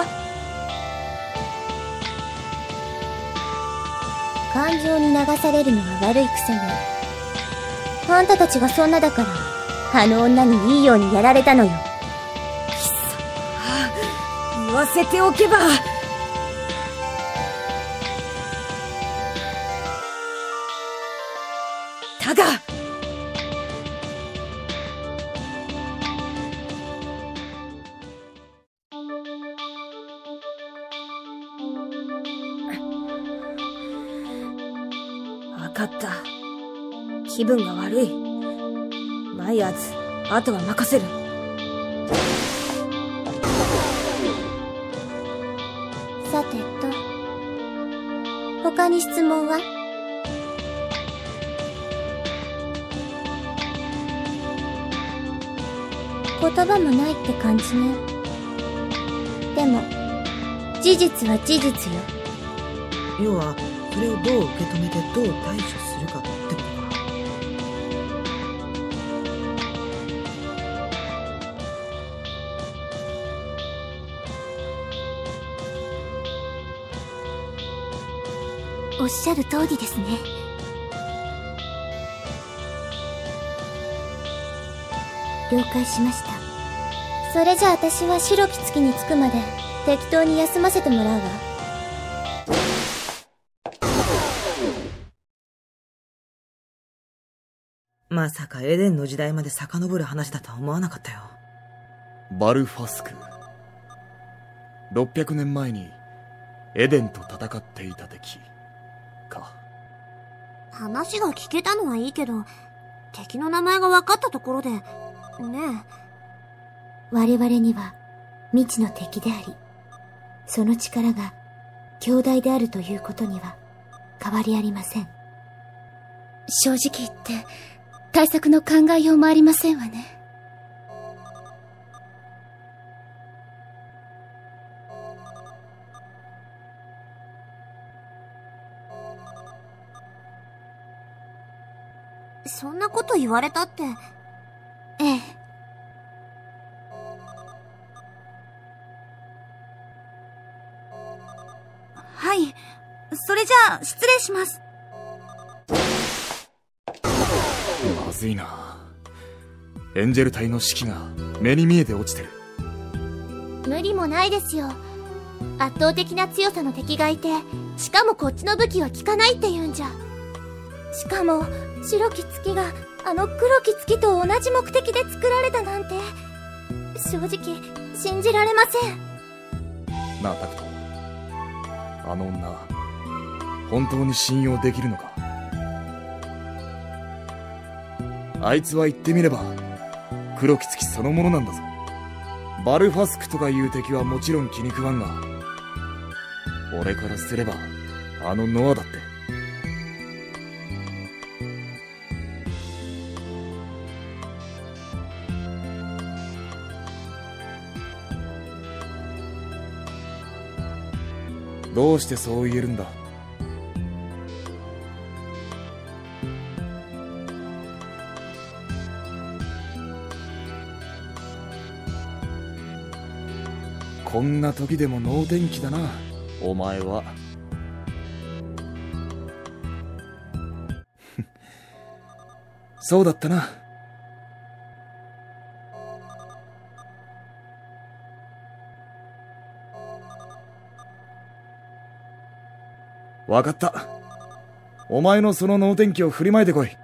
感情に流されるのは悪い癖ね。あんたたちがそんなだからあの女にいいようにやられたのよ。 貴様、言わせておけば。 だがわかった。気分が悪い。マイヤーズ、あとは任せる。 さてと、他に質問は？言葉もないって感じね。でも、事実は事実よ。 要はそれをどう受け止めてどう対処するかってことか。 おっしゃる通りですね。了解しました。それじゃあ私は白き月に着くまで適当に休ませてもらうわ。 まさかエデンの時代まで遡る話だとは思わなかったよ。 バルファスク。ろっぴゃくねんまえにエデンと戦っていた敵か。 話が聞けたのはいいけど、敵の名前が分かったところで、ねえ。我々には未知の敵であり、その力が強大であるということには変わりありません。正直言って対策の考えようもありませんわね。そんなこと言われたって。ええ。 はい。それじゃあ、失礼します。 まずいな。エンジェル隊の士気が目に見えて落ちてる。 無理もないですよ。圧倒的な強さの敵がいて、しかもこっちの武器は効かないって言うんじゃ。しかも白き月があの黒き月と同じ目的で作られたなんて、正直信じられません。 なあタクト、あの女本当に信用できるのか。あいつは言ってみれば黒き月そのものなんだぞ。バルファスクとかいう敵はもちろん気に食わんが、俺からすればあのノアだって。どうしてそう言えるんだ。こんな時でも能天気だな、お前は。そうだったな。わかった。お前のその能天気を振りまいてこい。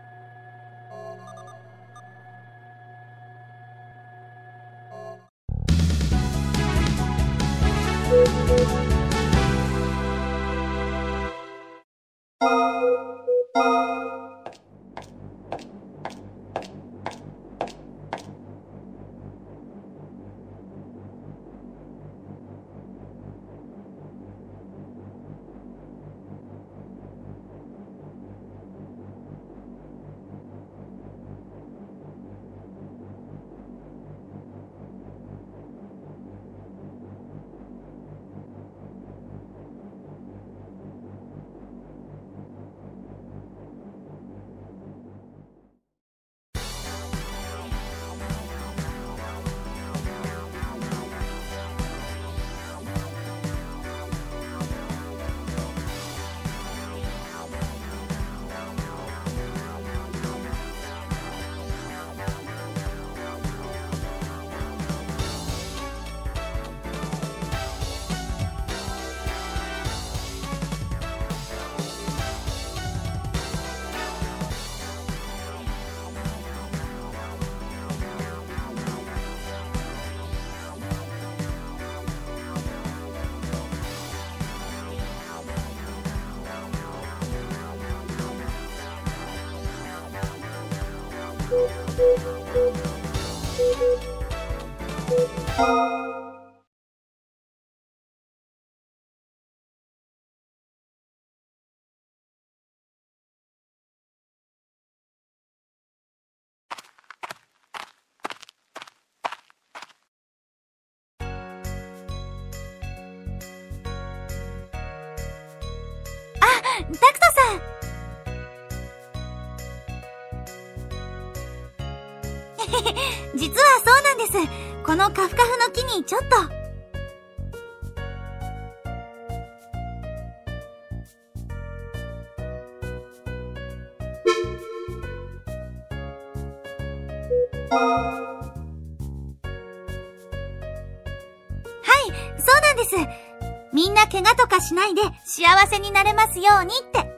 タクトさん実はそうなんです。このカフカフの木にちょっと。はい、そうなんです。みんな怪我とかしないで幸せになれますようにって。はい、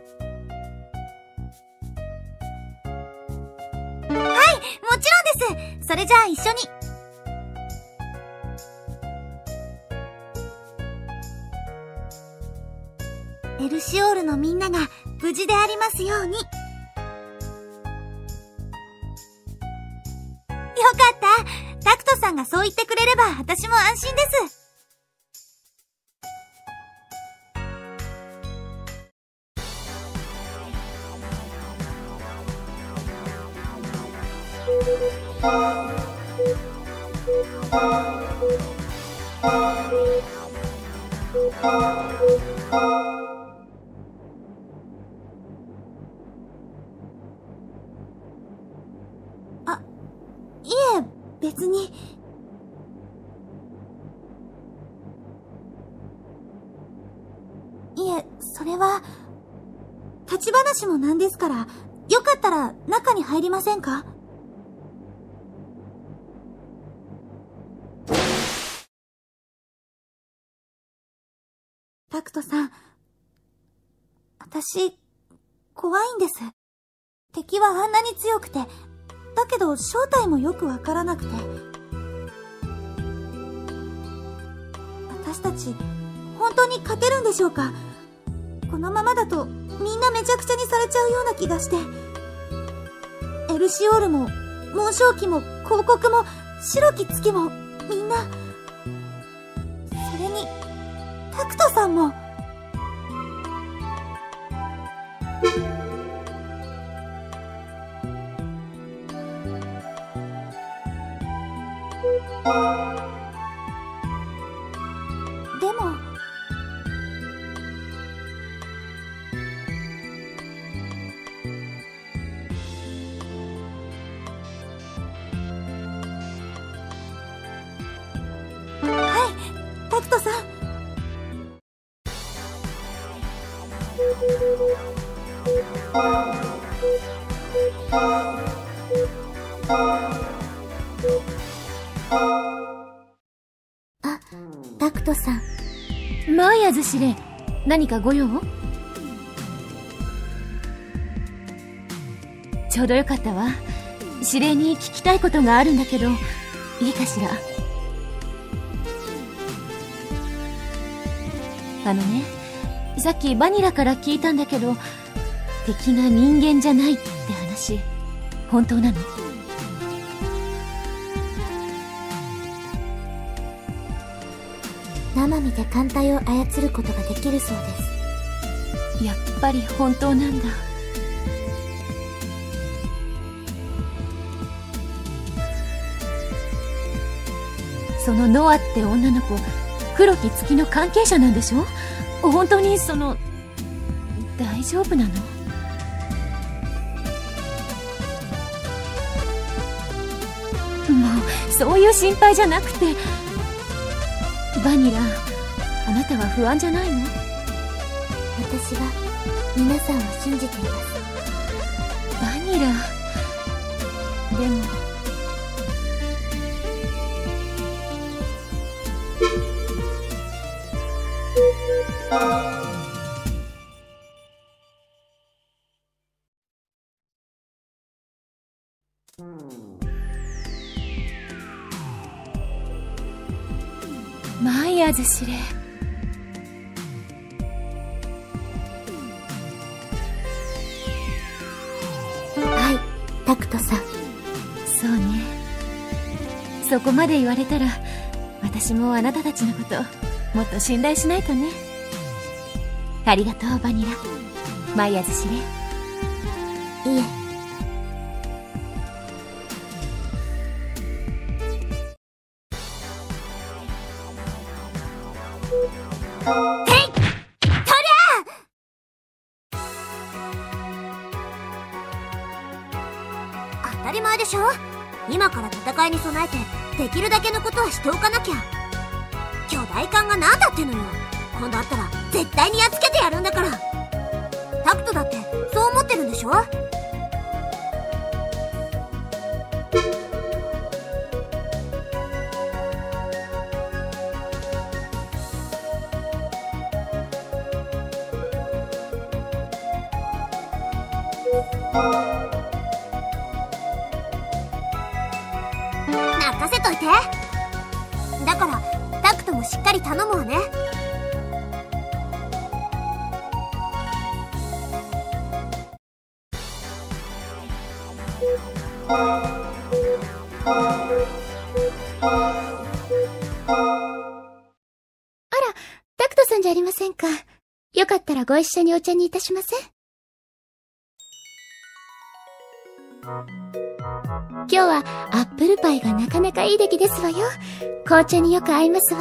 もちろんです。それじゃあ一緒に。エルシオールのみんなが無事でありますように。よかった。タクトさんがそう言ってくれれば私も安心です。あ、いえ、別に。いえ、それは、立ち話もなんですから、よかったら中に入りませんか？タクトさん、私、怖いんです。敵はあんなに強くて、だけど正体もよくわからなくて。私たち、本当に勝てるんでしょうか？このままだと、みんなめちゃくちゃにされちゃうような気がして。エルシオールも、紋章機も、広告も、白き月も、みんな。それに、タクトさんも。でも、はい、タクトさん。あ、タクトさん。 マーヤーズ司令、何かご用？ちょうどよかったわ。司令に聞きたいことがあるんだけど、いいかしら？あのね、さっきバニラから聞いたんだけど、敵が人間じゃないって話、本当なの？ 生身で艦隊を操ることができるそうです。 やっぱり本当なんだ。そのノアって女の子、黒き月の関係者なんでしょ？本当にその、大丈夫なの？もう、そういう心配じゃなくて。バニラ、あなたは不安じゃないの？ 私は皆さんを信じています。 バニラ、でもマーヤーズ司令、 はい、タクトさん。 そうね。そこまで言われたら、私もあなたたちのこともっと信頼しないとね。ありがとう、バニラ。マイヤ寿司ね。 いえ。当たり前でしょ。今から戦いに備えてできるだけのことはしておかなきゃ。巨大艦が何だってのよ。今度会ったら絶対にやっつけてやるんだから。タクトだってそう思ってるんでしょ。任せといて。だからタクトもしっかり頼むわね。 あら、タクトさんじゃありませんか。よかったらご一緒にお茶にいたしません？今日はアップルパイがなかなかいい出来ですわよ。紅茶によく合いますわ。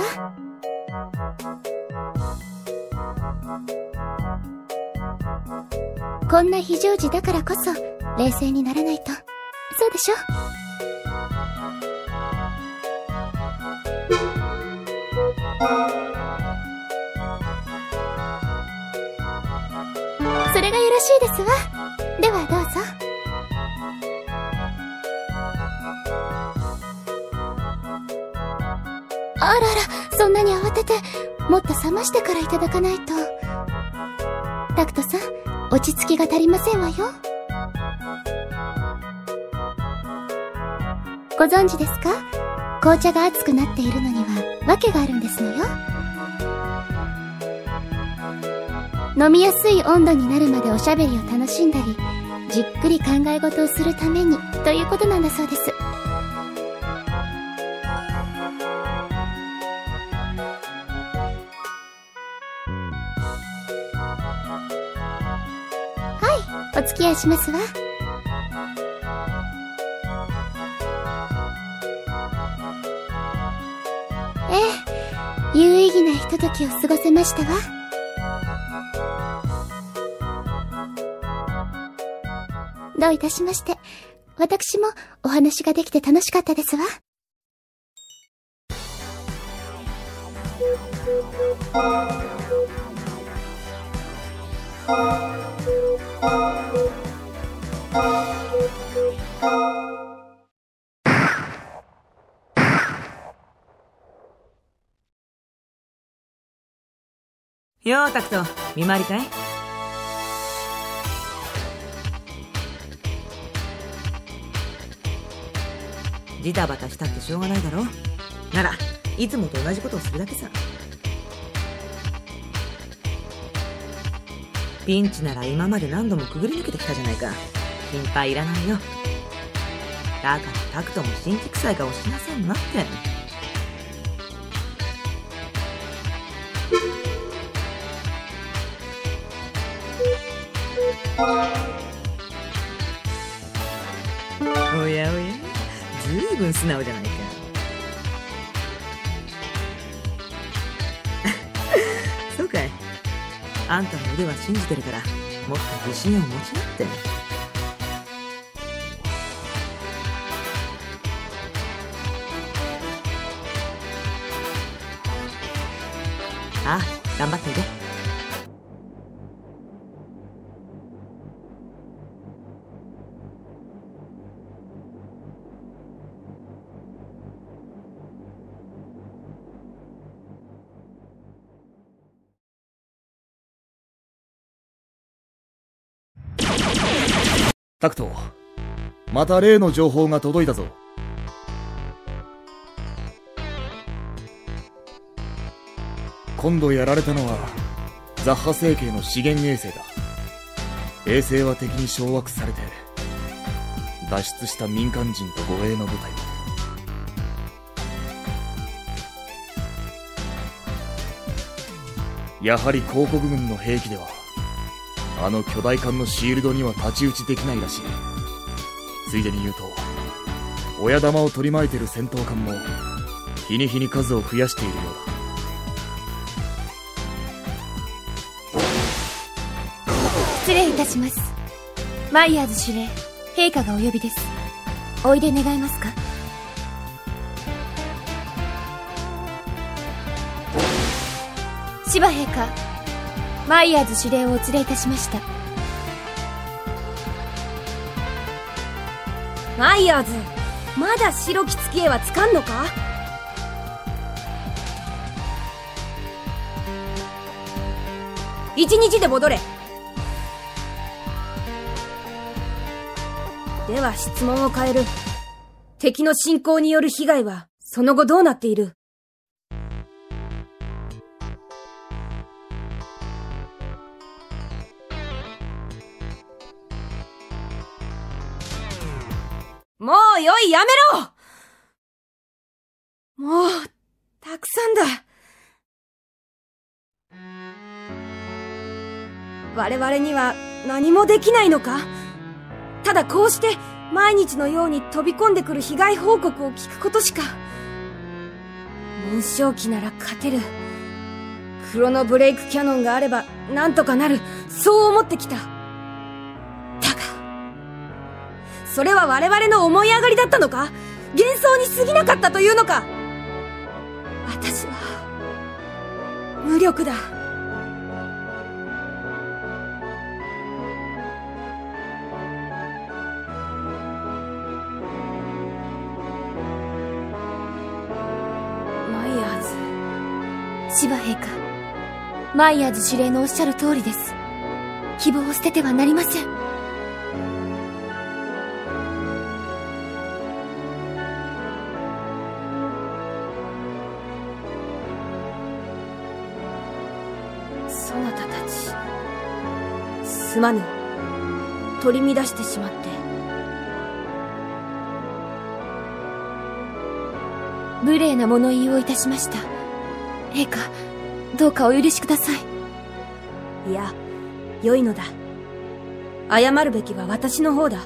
こんな非常時だからこそ冷静にならないと。そうでしょ？それがよろしいですわ。ではどうぞ。あらら、そんなに慌てて、もっと冷ましてからいただかないと。タクトさん、落ち着きが足りませんわよ。ご存知ですか？紅茶が熱くなっているのには訳があるんですのよ。飲みやすい温度になるまでおしゃべりを楽しんだり、じっくり考え事をするためにということなんだそうです。はい、お付き合いしますわ。ええ、有意義なひとときを過ごせましたわ。どういたしまして。私もお話ができて楽しかったですわ。 よー、タクト、見回りかい？ジタバタしたってしょうがないだろ。ならいつもと同じことをするだけさ。ピンチなら今まで何度もくぐり抜けてきたじゃないか。心配いらないよ。だからタクトも辛気臭い顔しなさんなって。おやおや、ずいぶん素直じゃないか。そうかい。あんたの腕は信じてるから、もっと自信を持ちなって。ああ、頑張っていて。 タクト、また例の情報が届いたぞ。今度やられたのはザッハ星系の資源衛星だ。衛星は敵に掌握されて脱出した民間人と護衛の部隊は。やはり広告軍の兵器ではあの巨大艦のシールドには太刀打ちできないらしい。ついでに言うと親玉を取り巻いてる戦闘艦も日に日に数を増やしているようだ。 失礼いたします。マイヤーズ司令、陛下がお呼びです。おいで願えますか？芝陛下、マイヤーズ司令をお連れいたしました。 マイヤーズ、まだ白き月へはつかんのか？一日で戻れ。では質問を変える。敵の侵攻による被害はその後どうなっている？もうよい、やめろ！もう、たくさんだ。我々には何もできないのか？ただこうして毎日のように飛び込んでくる被害報告を聞くことしか。紋章機なら勝てる。クロノブレイクキャノンがあればなんとかなる。そう思ってきた。それは我々の思い上がりだったのか？幻想に過ぎなかったというのか？私は無力だ。 マイヤーズ。芝陛下、マイヤーズ司令のおっしゃる通りです。希望を捨ててはなりません。 そなたたち、すまぬ。取り乱してしまって。 無礼な物言いをいたしました。陛下、どうかお許しください。 いや、良いのだ。謝るべきは私の方だ。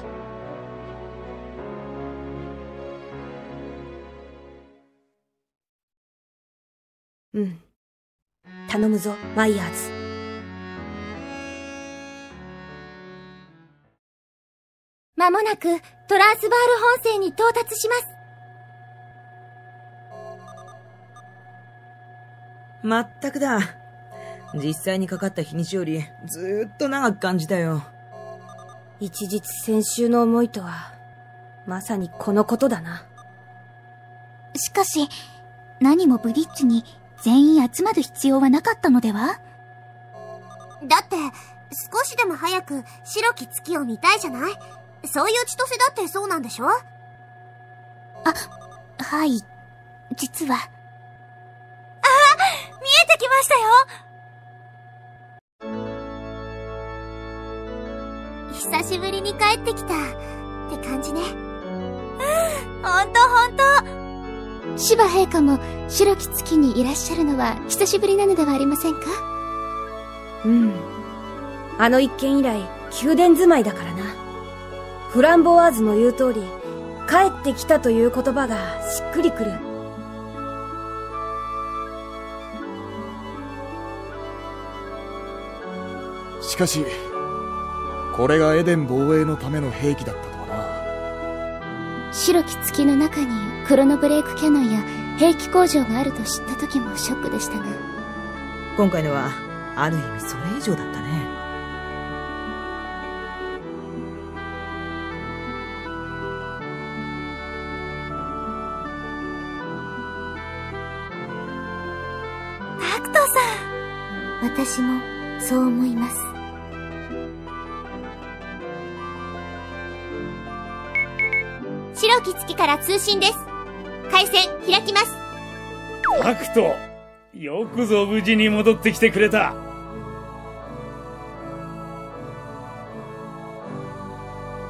うん。頼むぞ、マイヤーズ。 まもなくトランスバール本線に到達します。 まったくだ。実際にかかった日にちよりずーっと長く感じたよ。 一日先週の思いとはまさにこのことだな。 しかし、何もブリッジに全員集まる必要はなかったのでは？だって、少しでも早く白き月を見たいじゃない？そういう千歳だってそうなんでしょ？あ、はい、実は。ああ、見えてきましたよ！久しぶりに帰ってきたって感じね。ほんとほんと。芝陛下も白き月にいらっしゃるのは久しぶりなのではありませんか？ うん。あの一件以来、宮殿住まいだからな。フランボワーズの言う通り、帰ってきたという言葉がしっくりくる。 しかし、これがエデン防衛のための兵器だったとはな。 白き月の中にクロノブレイクキャノンや兵器工場があると知った時もショックでしたが、 今回のはある意味それ以上だったね。 タクトさん、私もそう思います。白き月から通信です。回線開きます。 タクト、よくぞ無事に戻ってきてくれた。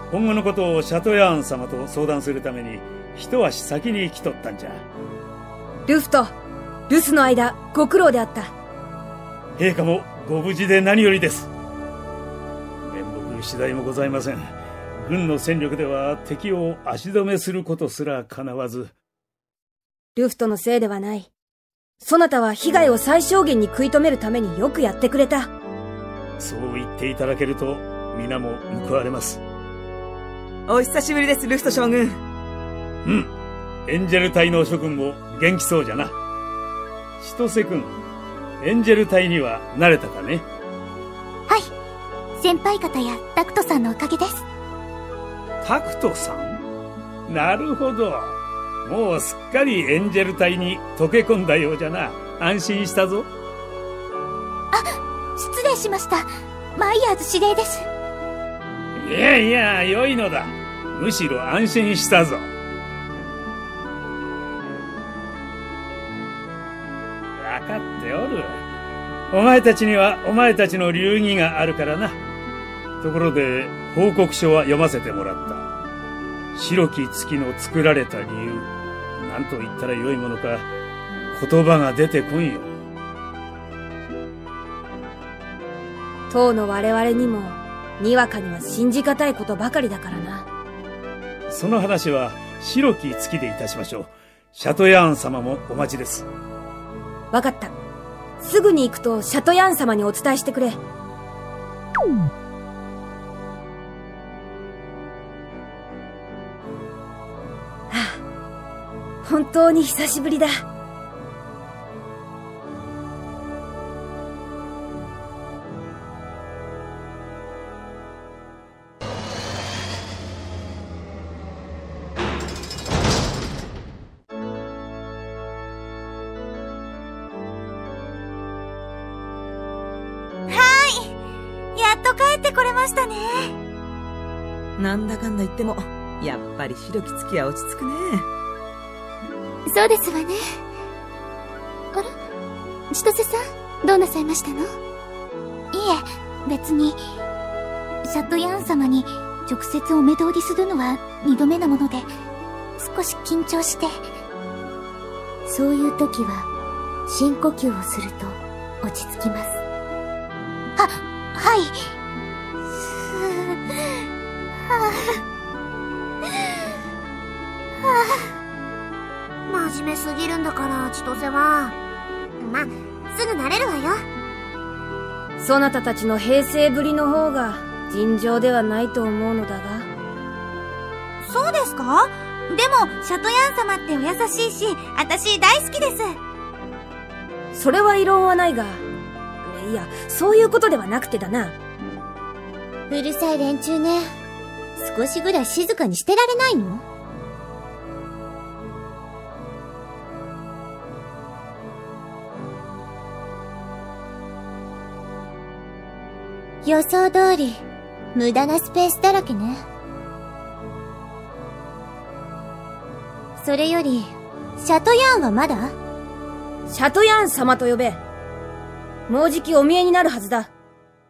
今後のことをシャトヤーン様と相談するために一足先に来とったんじゃ。 ルフと留守の間ご苦労であった。 陛下もご無事で何よりです。面目次第もございません。軍の戦力では敵を足止めすることすらかなわず。 ルフトのせいではない。そなたは被害を最小限に食い止めるためによくやってくれた。 そう言っていただけると皆も報われます。 お久しぶりです、ルフト将軍。 うん。エンジェル隊の諸君も元気そうじゃな。千歳君、エンジェル隊には慣れたかね？ はい。先輩方やタクトさんのおかげです。 タクトさん？なるほど。もうすっかりエンジェル隊に溶け込んだようじゃな。安心したぞ。 あ、失礼しました。マイヤーズ司令です。 いやいや、良いのだ。むしろ安心したぞ。分かっておる。お前たちにはお前たちの流儀があるからな。ところで報告書は読ませてもらった。白き月の作られた理由、何と言ったらよいものか言葉が出てこんよ。 当の我々にもにわかには信じがたいことばかりだからな。 その話は白き月でいたしましょう。シャトヤーン様もお待ちです。 わかった。すぐに行くとシャトヤーン様にお伝えしてくれ。はあ、本当に久しぶりだ。 なんだかんだ言ってもやっぱり白き月は落ち着くね。 そうですわね。あら、千歳さんどうなさいましたの？いえ、別に。シャトヤーン様に直接お目通りするのは二度目なもので少し緊張して。そういう時は深呼吸をすると落ち着きます。は、はい。はあ、真面目すぎるんだから千歳は。ま、すぐ慣れるわよ。 そなたたちの平静ぶりの方が尋常ではないと思うのだが。 そうですか？でもシャトヤーン様ってお優しいし、私大好きです。 それは異論はないが、いや、そういうことではなくてだな。 うるさい連中ね。少しぐらい静かにしてられないの？予想通り無駄なスペースだらけね。それよりシャトヤーンはまだ？ シャトヤーン様と呼べ。もうじきお見えになるはずだ。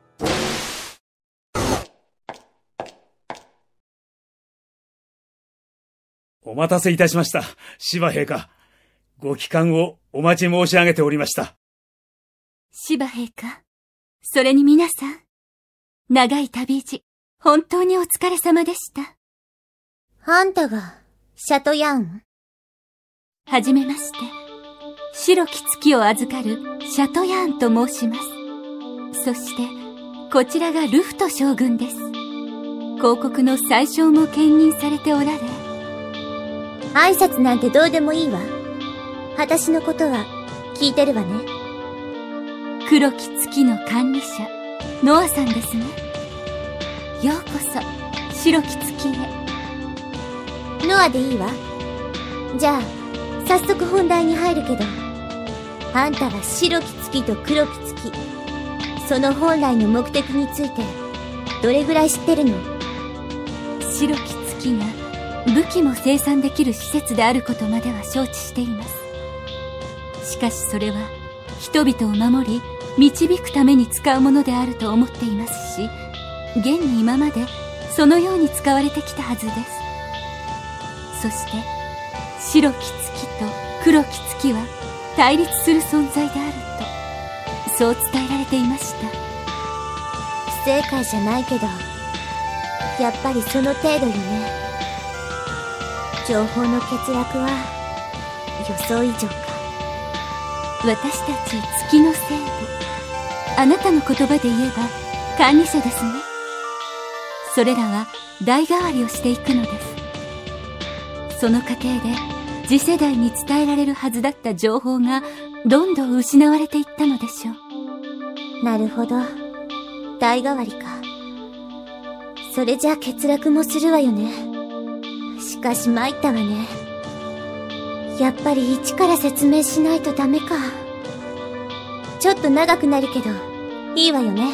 お待たせいたしました、芝陛下。ご帰還をお待ち申し上げておりました。 芝陛下、それに皆さん、長い旅路、本当にお疲れ様でした。あんたが、シャトヤーン？はじめまして、白き月を預かるシャトヤーンと申します。そして、こちらがルフト将軍です。公国の宰相も兼任されておられ、挨拶なんてどうでもいいわ。私のことは聞いてるわね。黒き月の管理者、ノアさんですね。ようこそ、白き月へ。ノアでいいわ。じゃあ、早速本題に入るけど、あんたは白き月と黒き月、その本来の目的について、どれぐらい知ってるの？白き月が、武器も生産できる施設であることまでは承知しています。しかしそれは人々を守り導くために使うものであると思っていますし、現に今までそのように使われてきたはずです。そして白き月と黒き月は対立する存在であると、そう伝えられていました。 不正解じゃないけど、やっぱりその程度よね。情報の欠落は予想以上か。 私たち月の精母、あなたの言葉で言えば管理者ですね。それらは代替わりをしていくのです。その過程で次世代に伝えられるはずだった情報がどんどん失われていったのでしょう。なるほど、代替わりか。それじゃ欠落もするわよね。しかし参ったわね。やっぱり一から説明しないとダメか。ちょっと長くなるけどいいわよね。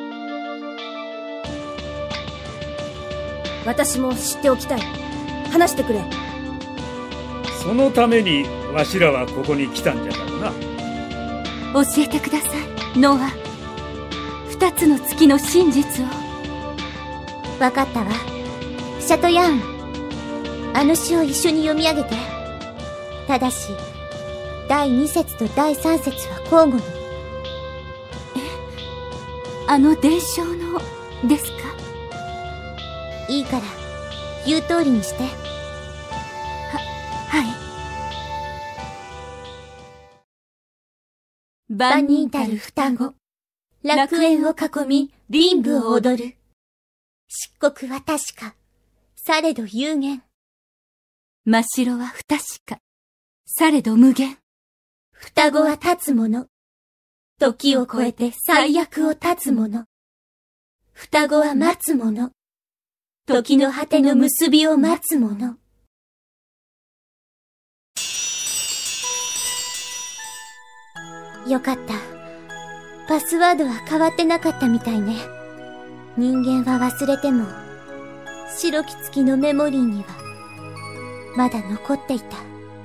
私も知っておきたい。話してくれ。 そのためにわしらはここに来たんじゃからな。 教えてください、ノア。二つの月の真実を。 わかったわ。シャトヤン、あの詩を一緒に読み上げて。ただしだいに節とだいさん節は交互に。 え、あの伝承のですか？ いいから言う通りにして。は、 はい。 万人たる双子、楽園を囲み林舞を踊る。漆黒は確か、されど有限。 真っ白は不確か、されど無限。 双子は立つもの。時を超えて最悪を立つもの。双子は待つもの。時の果ての結びを待つもの。よかった。パスワードは変わってなかったみたいね。人間は忘れても、白き月のメモリーには、まだ残っていた。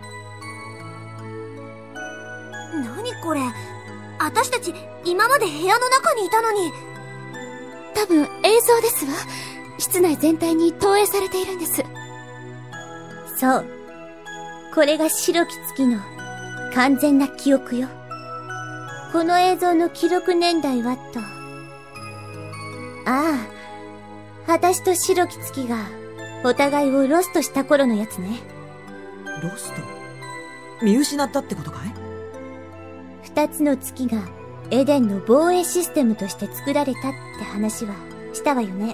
何これ？私たち今まで部屋の中にいたのに。多分映像ですわ。室内全体に投影されているんです。 そう。これが白き月の完全な記憶よ。この映像の記録年代はと。ああ、私と白き月がお互いをロストした頃のやつね。 ロスト？見失ったってことかい？ 二つの月がエデンの防衛システムとして作られたって話はしたわよね。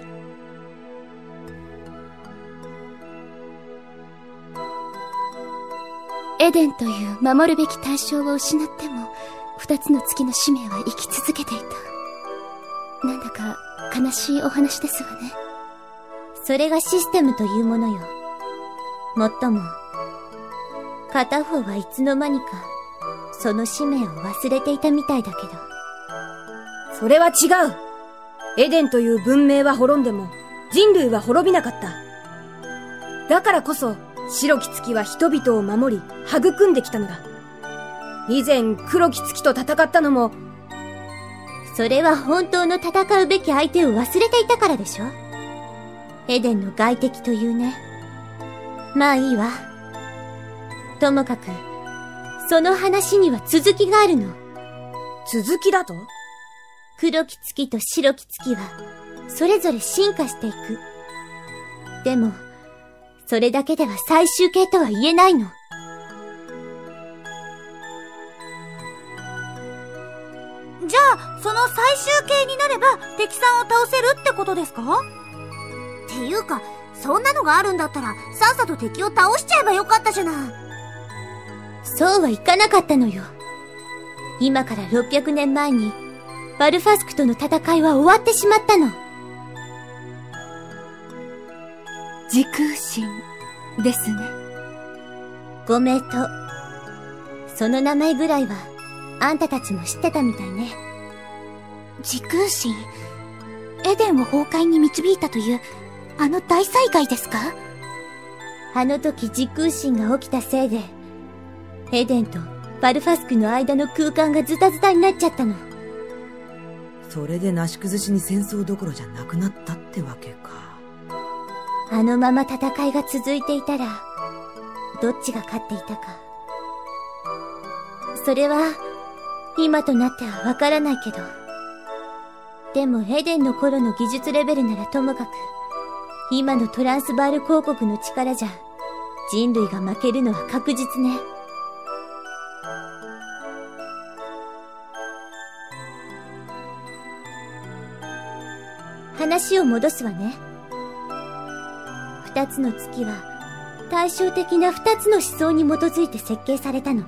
エデンという守るべき対象を失っても、二つの月の使命は生き続けていた。なんだか悲しいお話ですわね。 それがシステムというものよ。もっとも、片方はいつの間にか、その使命を忘れていたみたいだけど。 それは違う。エデンという文明は滅んでも、人類は滅びなかった。だからこそ、白き月は人々を守り、育んできたのだ。以前、黒き月と戦ったのも、 それは本当の戦うべき相手を忘れていたからでしょ。エデンの外敵というね。まあいいわ。ともかく、その話には続きがあるの。 続きだと？ 黒き月と白き月は、それぞれ進化していく。でも、それだけでは最終形とは言えないの。 じゃあ、その最終形になれば敵さんを倒せるってことですか？っていうか、そんなのがあるんだったらさっさと敵を倒しちゃえばよかったじゃない。 そうはいかなかったのよ。今からろっぴゃくねんまえにバルファスクとの戦いは終わってしまったの。 時空神ですね。 ご名答。その名前ぐらいはあんたたちも知ってたみたいね。 時空神、エデンを崩壊に導いたというあの大災害ですか？ あの時時空神が起きたせいでエデンとバルファスクの間の空間がズタズタになっちゃったの。 それでなし崩しに戦争どころじゃなくなったってわけか。 あのまま戦いが続いていたら、どっちが勝っていたか。それは、今となってはわからないけど。でもエデンの頃の技術レベルならともかく、今のトランスバール公国の力じゃ、人類が負けるのは確実ね。話を戻すわね。二つの月は、対照的な二つの思想に基づいて設計されたの。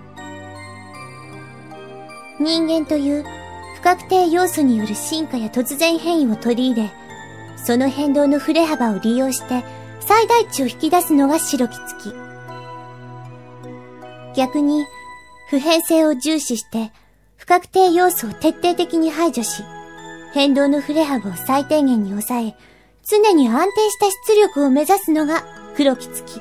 人間という不確定要素による進化や突然変異を取り入れ、その変動の振れ幅を利用して最大値を引き出すのが白き月。逆に、普遍性を重視して不確定要素を徹底的に排除し、変動の振れ幅を最低限に抑え、常に安定した出力を目指すのが黒き月。 え、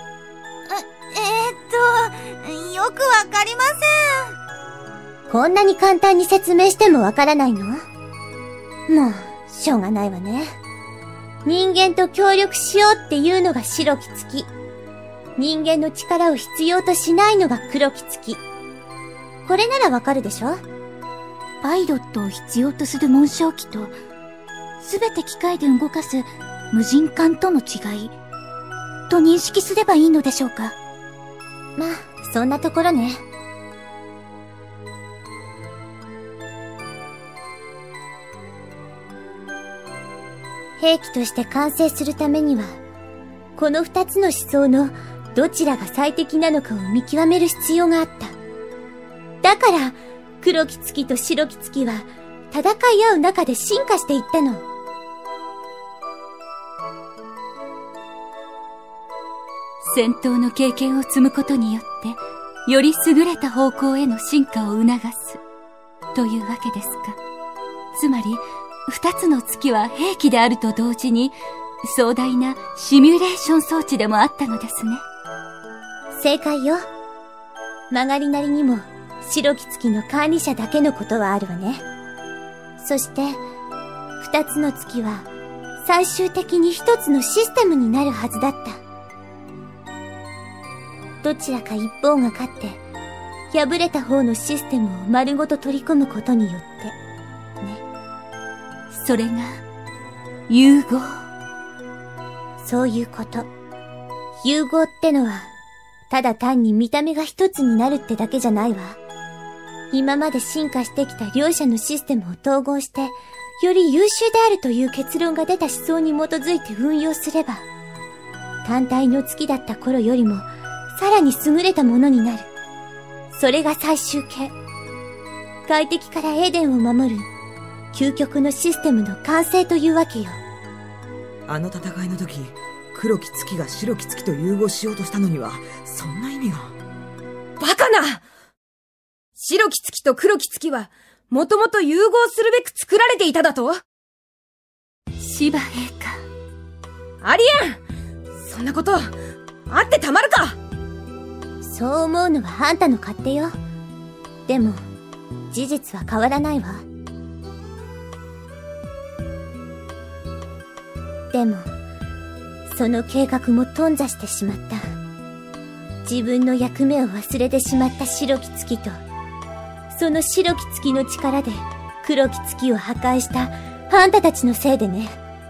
えー、っと、よくわかりません。こんなに簡単に説明してもわからないの？もう、しょうがないわね。人間と協力しようっていうのが白き月。人間の力を必要としないのが黒き月。これならわかるでしょ？ パイロットを必要とする紋章機と、すべて機械で動かす無人艦との違い、と認識すればいいのでしょうか。 まあ、そんなところね。兵器として完成するためには、この二つの思想のどちらが最適なのかを見極める必要があった。だから、黒き月と白き月は戦い合う中で進化していったの。 戦闘の経験を積むことによってより優れた方向への進化を促すというわけですか。つまり二つの月は兵器であると同時に壮大なシミュレーション装置でもあったのですね。 正解よ。曲がりなりにも白き月の管理者だけのことはあるわね。そして二つの月は最終的に一つのシステムになるはずだった。どちらか一方が勝って破れた方のシステムを丸ごと取り込むことによってね。 それが融合。 そういうこと。融合ってのはただ単に見た目が一つになるってだけじゃないわ。今まで進化してきた両者のシステムを統合して、より優秀であるという結論が出た思想に基づいて運用すれば、単体の月だった頃よりも、さらに優れたものになる。それが最終形。外敵からエデンを守る、究極のシステムの完成というわけよ。 あの戦いの時、黒き月が白き月と融合しようとしたのには、そんな意味が。 バカな！白き月と黒き月は、もともと融合するべく作られていただと？ 芝陛下。 ありえん！そんなこと、あってたまるか！ そう思うのはあんたの勝手よ。でも、事実は変わらないわ。でも、その計画も頓挫してしまった。自分の役目を忘れてしまった白き月と、その白き月の力で黒き月を破壊したあんたたちのせいでね。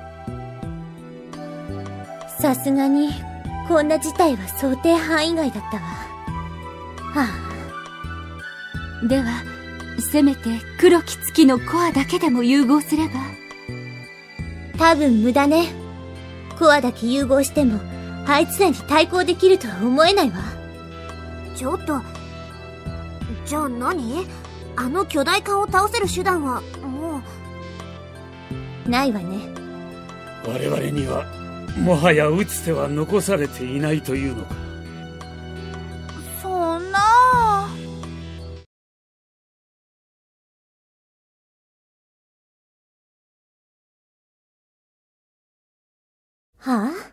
さすがに、こんな事態は想定範囲外だったわ。はあ。では、せめて黒き月のコアだけでも融合すれば。 多分無駄ね。コアだけ融合しても、あいつらに対抗できるとは思えないわ。 ちょっと、じゃあ何？あの巨大艦を倒せる手段は、もう。ないわね。 我々には、もはや打つ手は残されていないというのか。 そんな。 はあ？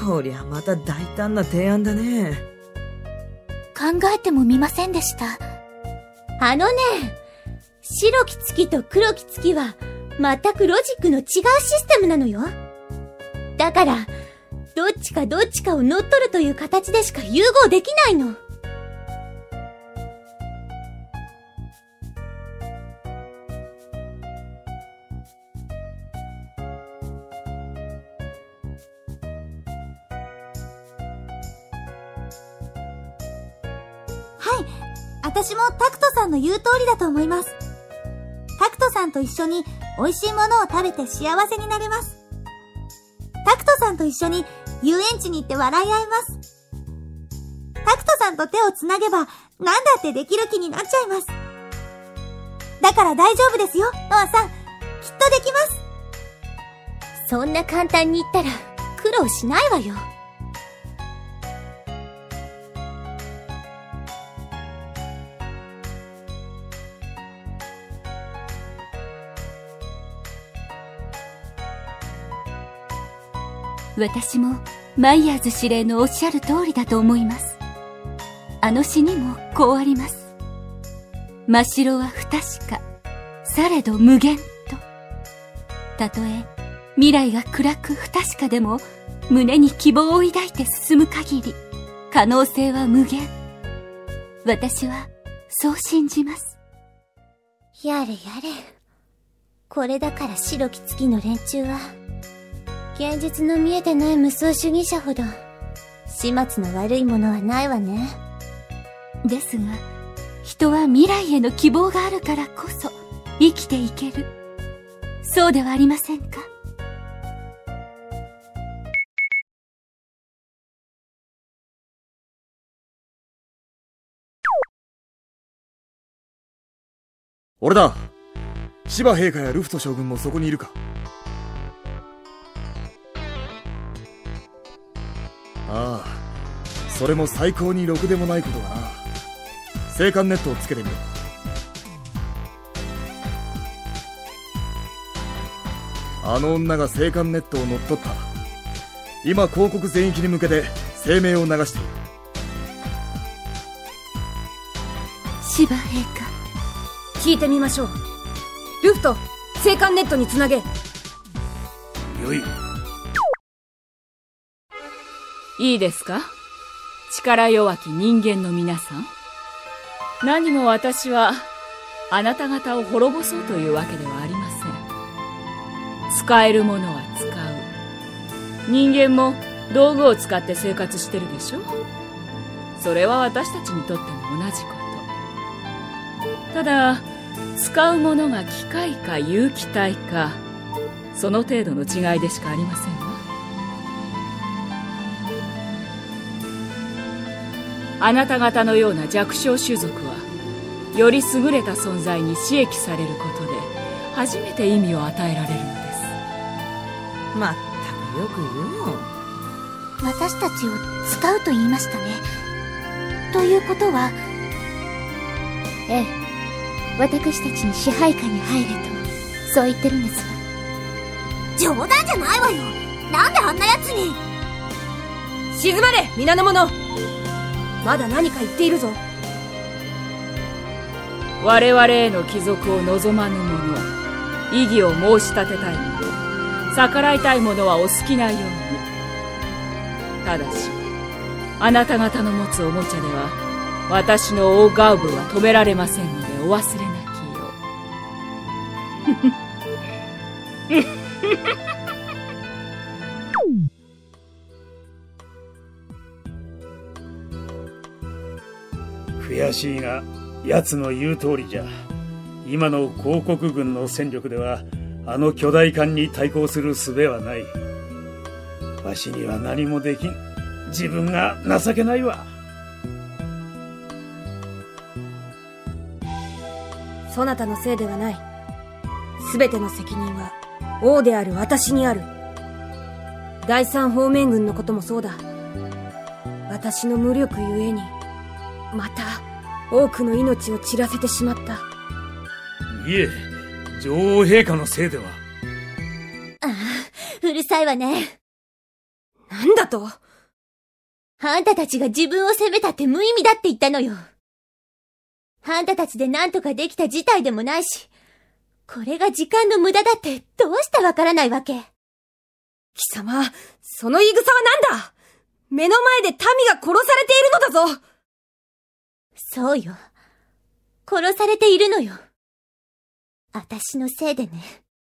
こりゃまた大胆な提案だね。 考えてもみませんでした。あのね、白き月と黒き月は全くロジックの違うシステムなのよ。だから、どっちかどっちかを乗っ取るという形でしか融合できないの。 はい、私もタクトさんの言う通りだと思います。タクトさんと一緒に美味しいものを食べて幸せになれます。タクトさんと一緒に遊園地に行って笑い合います。タクトさんと手をつなげば何だってできる気になっちゃいます。だから大丈夫ですよ、ノアさん。きっとできます。 そんな簡単に言ったら苦労しないわよ。 私もマイヤーズ司令のおっしゃる通りだと思います。あの詩にもこうあります。真白は不確か、されど無限と。たとえ未来が暗く不確かでも、胸に希望を抱いて進む限り、可能性は無限。私はそう信じます。 やれやれ。これだから白き月の連中は、現実の見えてない無双主義者ほど始末の悪いものはないわね。 ですが、人は未来への希望があるからこそ生きていける。そうではありませんか？ 俺だ。芝陛下やルフト将軍もそこにいるか？ああ、それも最高にろくでもないことだな。青函ネットをつけてみろ。あの女が青函ネットを乗っ取った。今広告全域に向けて声明を流している。 芝陛下、 聞いてみましょう。ルフト、青函ネットにつなげ。よい。 いいですか？力弱き人間の皆さん。何も私はあなた方を滅ぼそうというわけではありません。使えるものは使う。人間も道具を使って生活してるでしょ？それは私たちにとっても同じこと。ただ、使うものが機械か有機体か、その程度の違いでしかありませんわ。あなた方のような弱小種族は、より優れた存在に刺激されることで、初めて意味を与えられるのです。 まったくよく言うよ。 私たちを使うと言いましたね。ということは、ええ、私たちに支配下に入れと、そう言ってるんですわ。冗談じゃないわよ。なんであんな奴に。 静まれ、皆の者。まだ何か言っているぞ。 我々への帰属を望まぬ者、異議を申し立てたい者、逆らいたい者はお好きなように。ただし、あなた方の持つおもちゃでは、私のオーガウブは止められませんのでお忘れなきよう。悔しいが、奴の言う通りじゃ。今の広告軍の戦力では、あの巨大艦に対抗する術はない。わしには何もできん。自分が情けないわ。 そなたのせいではない。すべての責任は王である私にある。第三方面軍のこともそうだ。私の無力ゆえにまた多くの命を散らせてしまった。 いえ、女王陛下のせいでは。 ああ、うるさいわね。 なんだと？ あんたたちが自分を責めたって無意味だって言ったのよ。あんたたちで何とかできた事態でもないし、これが時間の無駄だってどうしてわからないわけ？ 貴様、その言い草は何だ？目の前で民が殺されているのだぞ。 そうよ。殺されているのよ。私のせいでね。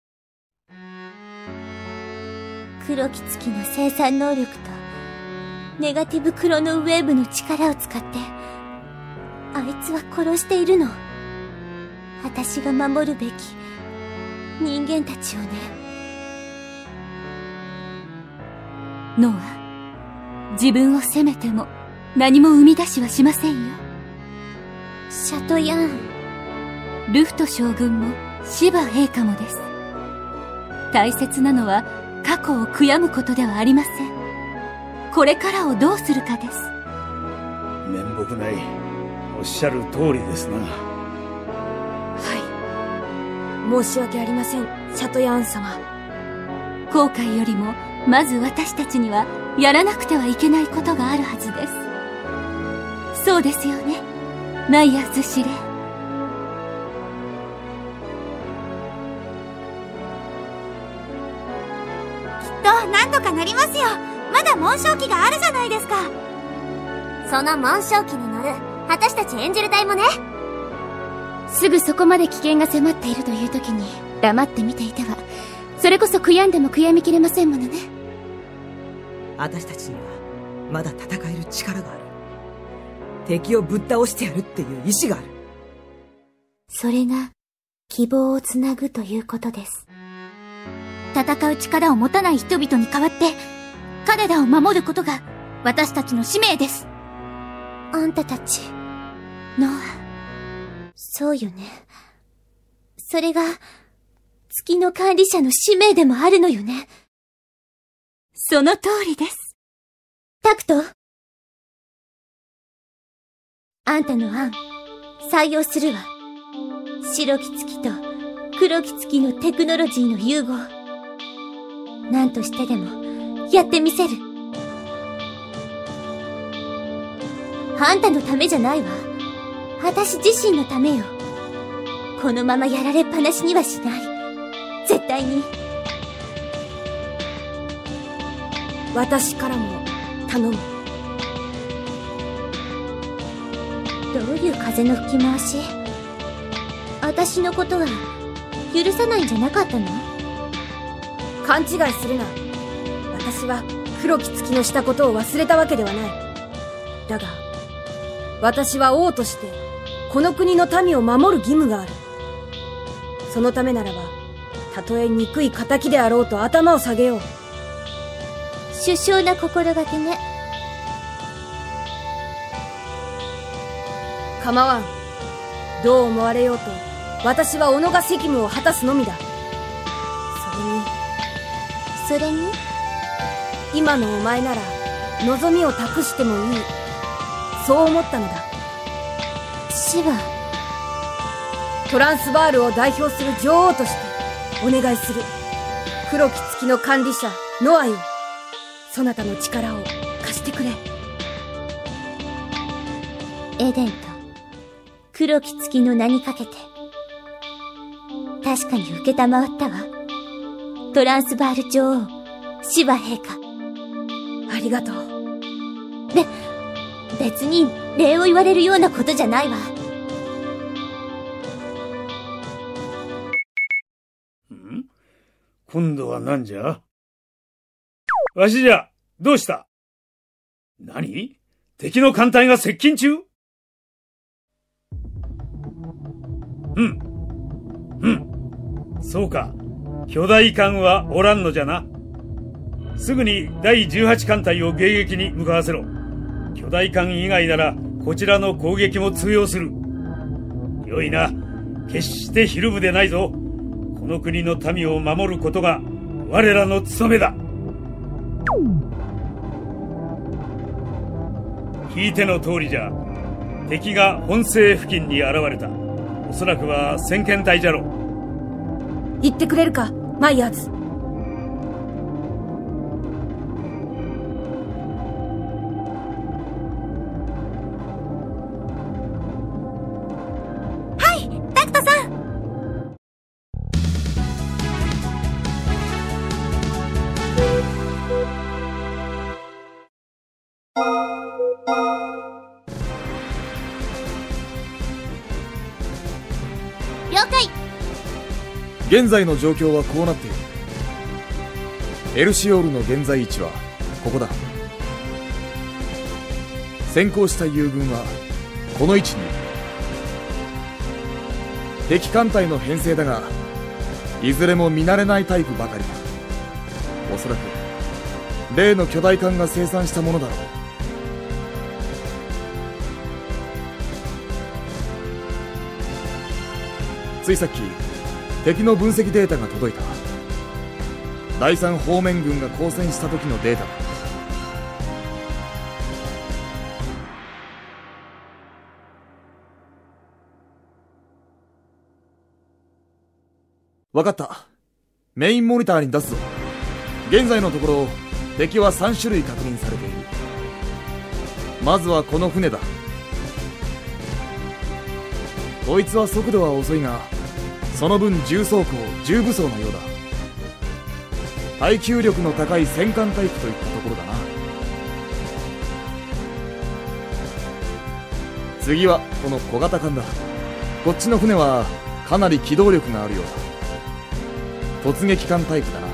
黒き月の生産能力とネガティブクロノウェーブの力を使ってあいつは殺しているの。私が守るべき人間たちをね。 ノア、自分を責めても何も生み出しはしませんよ。 シャトヤン、 ルフト将軍もシバ陛下もです。大切なのは過去を悔やむことではありません。これからをどうするかです。 面目ない。おっしゃる通りですな。 はい。申し訳ありません、シャトヤーン様。 後悔よりもまず私たちにはやらなくてはいけないことがあるはずです。そうですよね、マイヤーズ司令。 なんとかなりますよ。まだ紋章機があるじゃないですか。 その紋章機に乗る私たちエンジェル隊もね。すぐそこまで危険が迫っているという時に黙って見ていては、それこそ悔やんでも悔やみきれませんものね。 私たちにはまだ戦える力がある。敵をぶっ倒してやるっていう意志がある。 それが希望をつなぐということです。戦う力を持たない人々に代わって彼らを守ることが私たちの使命です。あんたたち、ノア、そうよね。それが月の管理者の使命でもあるのよね。 その通りです。 タクト、あんたの案採用するわ。白き月と黒き月のテクノロジーの融合、何としてでもやってみせる。あんたのためじゃないわ。私自身のためよ。このままやられっぱなしにはしない。絶対に。 私からも頼む。 どういう風の吹き回し？私のことは許さないんじゃなかったの？ 勘違いするな。私は黒き月のしたことを忘れたわけではない。だが私は王としてこの国の民を守る義務がある。そのためならばたとえ憎い仇であろうと頭を下げよう。 殊勝な心がけね。 構わん。どう思われようと私は己が責務を果たすのみだ。 それに今のお前なら望みを託してもいい、そう思ったのだ。 シバ、 トランスバールを代表する女王としてお願いする。黒き月の管理者ノアよ、そなたの力を貸してくれ。 エデンと黒き月の名にかけて。確かに受けたまわったわ。トランスバール女王シバ陛下、 ありがとう。 べ、別に礼を言われるようなことじゃないわ。 ん？今度は何じゃ？わしじゃ。どうした？何？敵の艦隊が接近中？うん。うん。そうか。巨大艦はおらんのじゃな。すぐにだいじゅうはち艦隊を迎撃に向かわせろ。巨大艦以外ならこちらの攻撃も通用する。よいな。決してひるむでないぞ。この国の民を守ることが我らの務めだ。聞いての通りじゃ。敵が本西付近に現れた。おそらくは先遣隊じゃろう。 言ってくれるか、マイヤーズ。 了解。 現在の状況はこうなっている。エルシオールの現在位置はここだ。先行した友軍はこの位置にいる。敵艦隊の編成だが、いずれも見慣れないタイプばかりだ。おそらく例の巨大艦が生産したものだろう。ついさっき敵の分析データが届いた。第三方面軍が交戦した時のデータだ。分かった。メインモニターに出すぞ。現在のところ敵はさん種類確認されている。まずはこの船だ。こいつは速度は遅いが、その分重装甲重武装のようだ。耐久力の高い戦艦タイプといったところだな。次はこの小型艦だ。こっちの船はかなり機動力があるようだ。突撃艦タイプだな。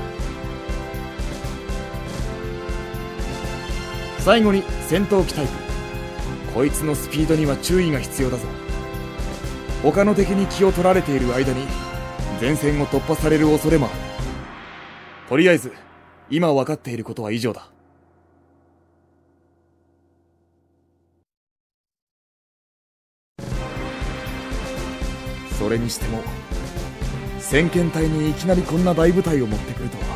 最後に戦闘機タイプ。こいつのスピードには注意が必要だぞ。他の敵に気を取られている間に前線を突破される恐れもある。とりあえず今分かっていることは以上だ。それにしても先遣隊にいきなりこんな大部隊を持ってくるとは。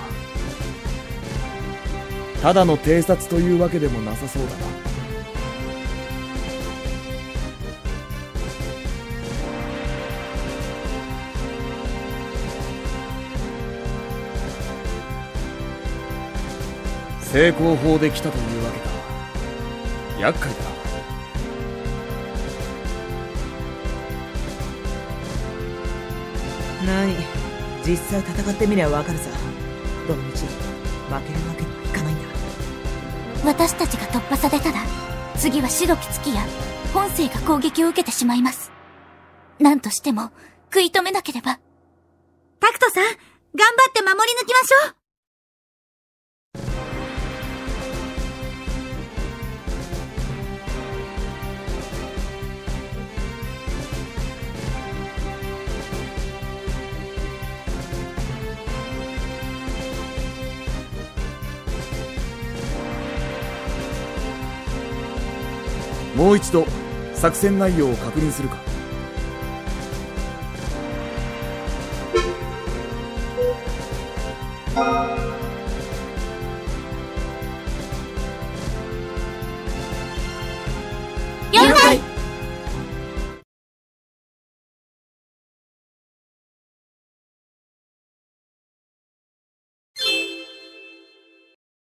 ただの偵察というわけでもなさそうだな。成功法で来たというわけか。厄介だな。何、実際戦ってみりゃわかるさ。どの道負けるわけにはいかないんだ。 私たちが突破されたら、次は白き月や本星が攻撃を受けてしまいます。何としても食い止めなければ。 タクトさん、頑張って守り抜きましょう。 もう一度作戦内容を確認するか。 あ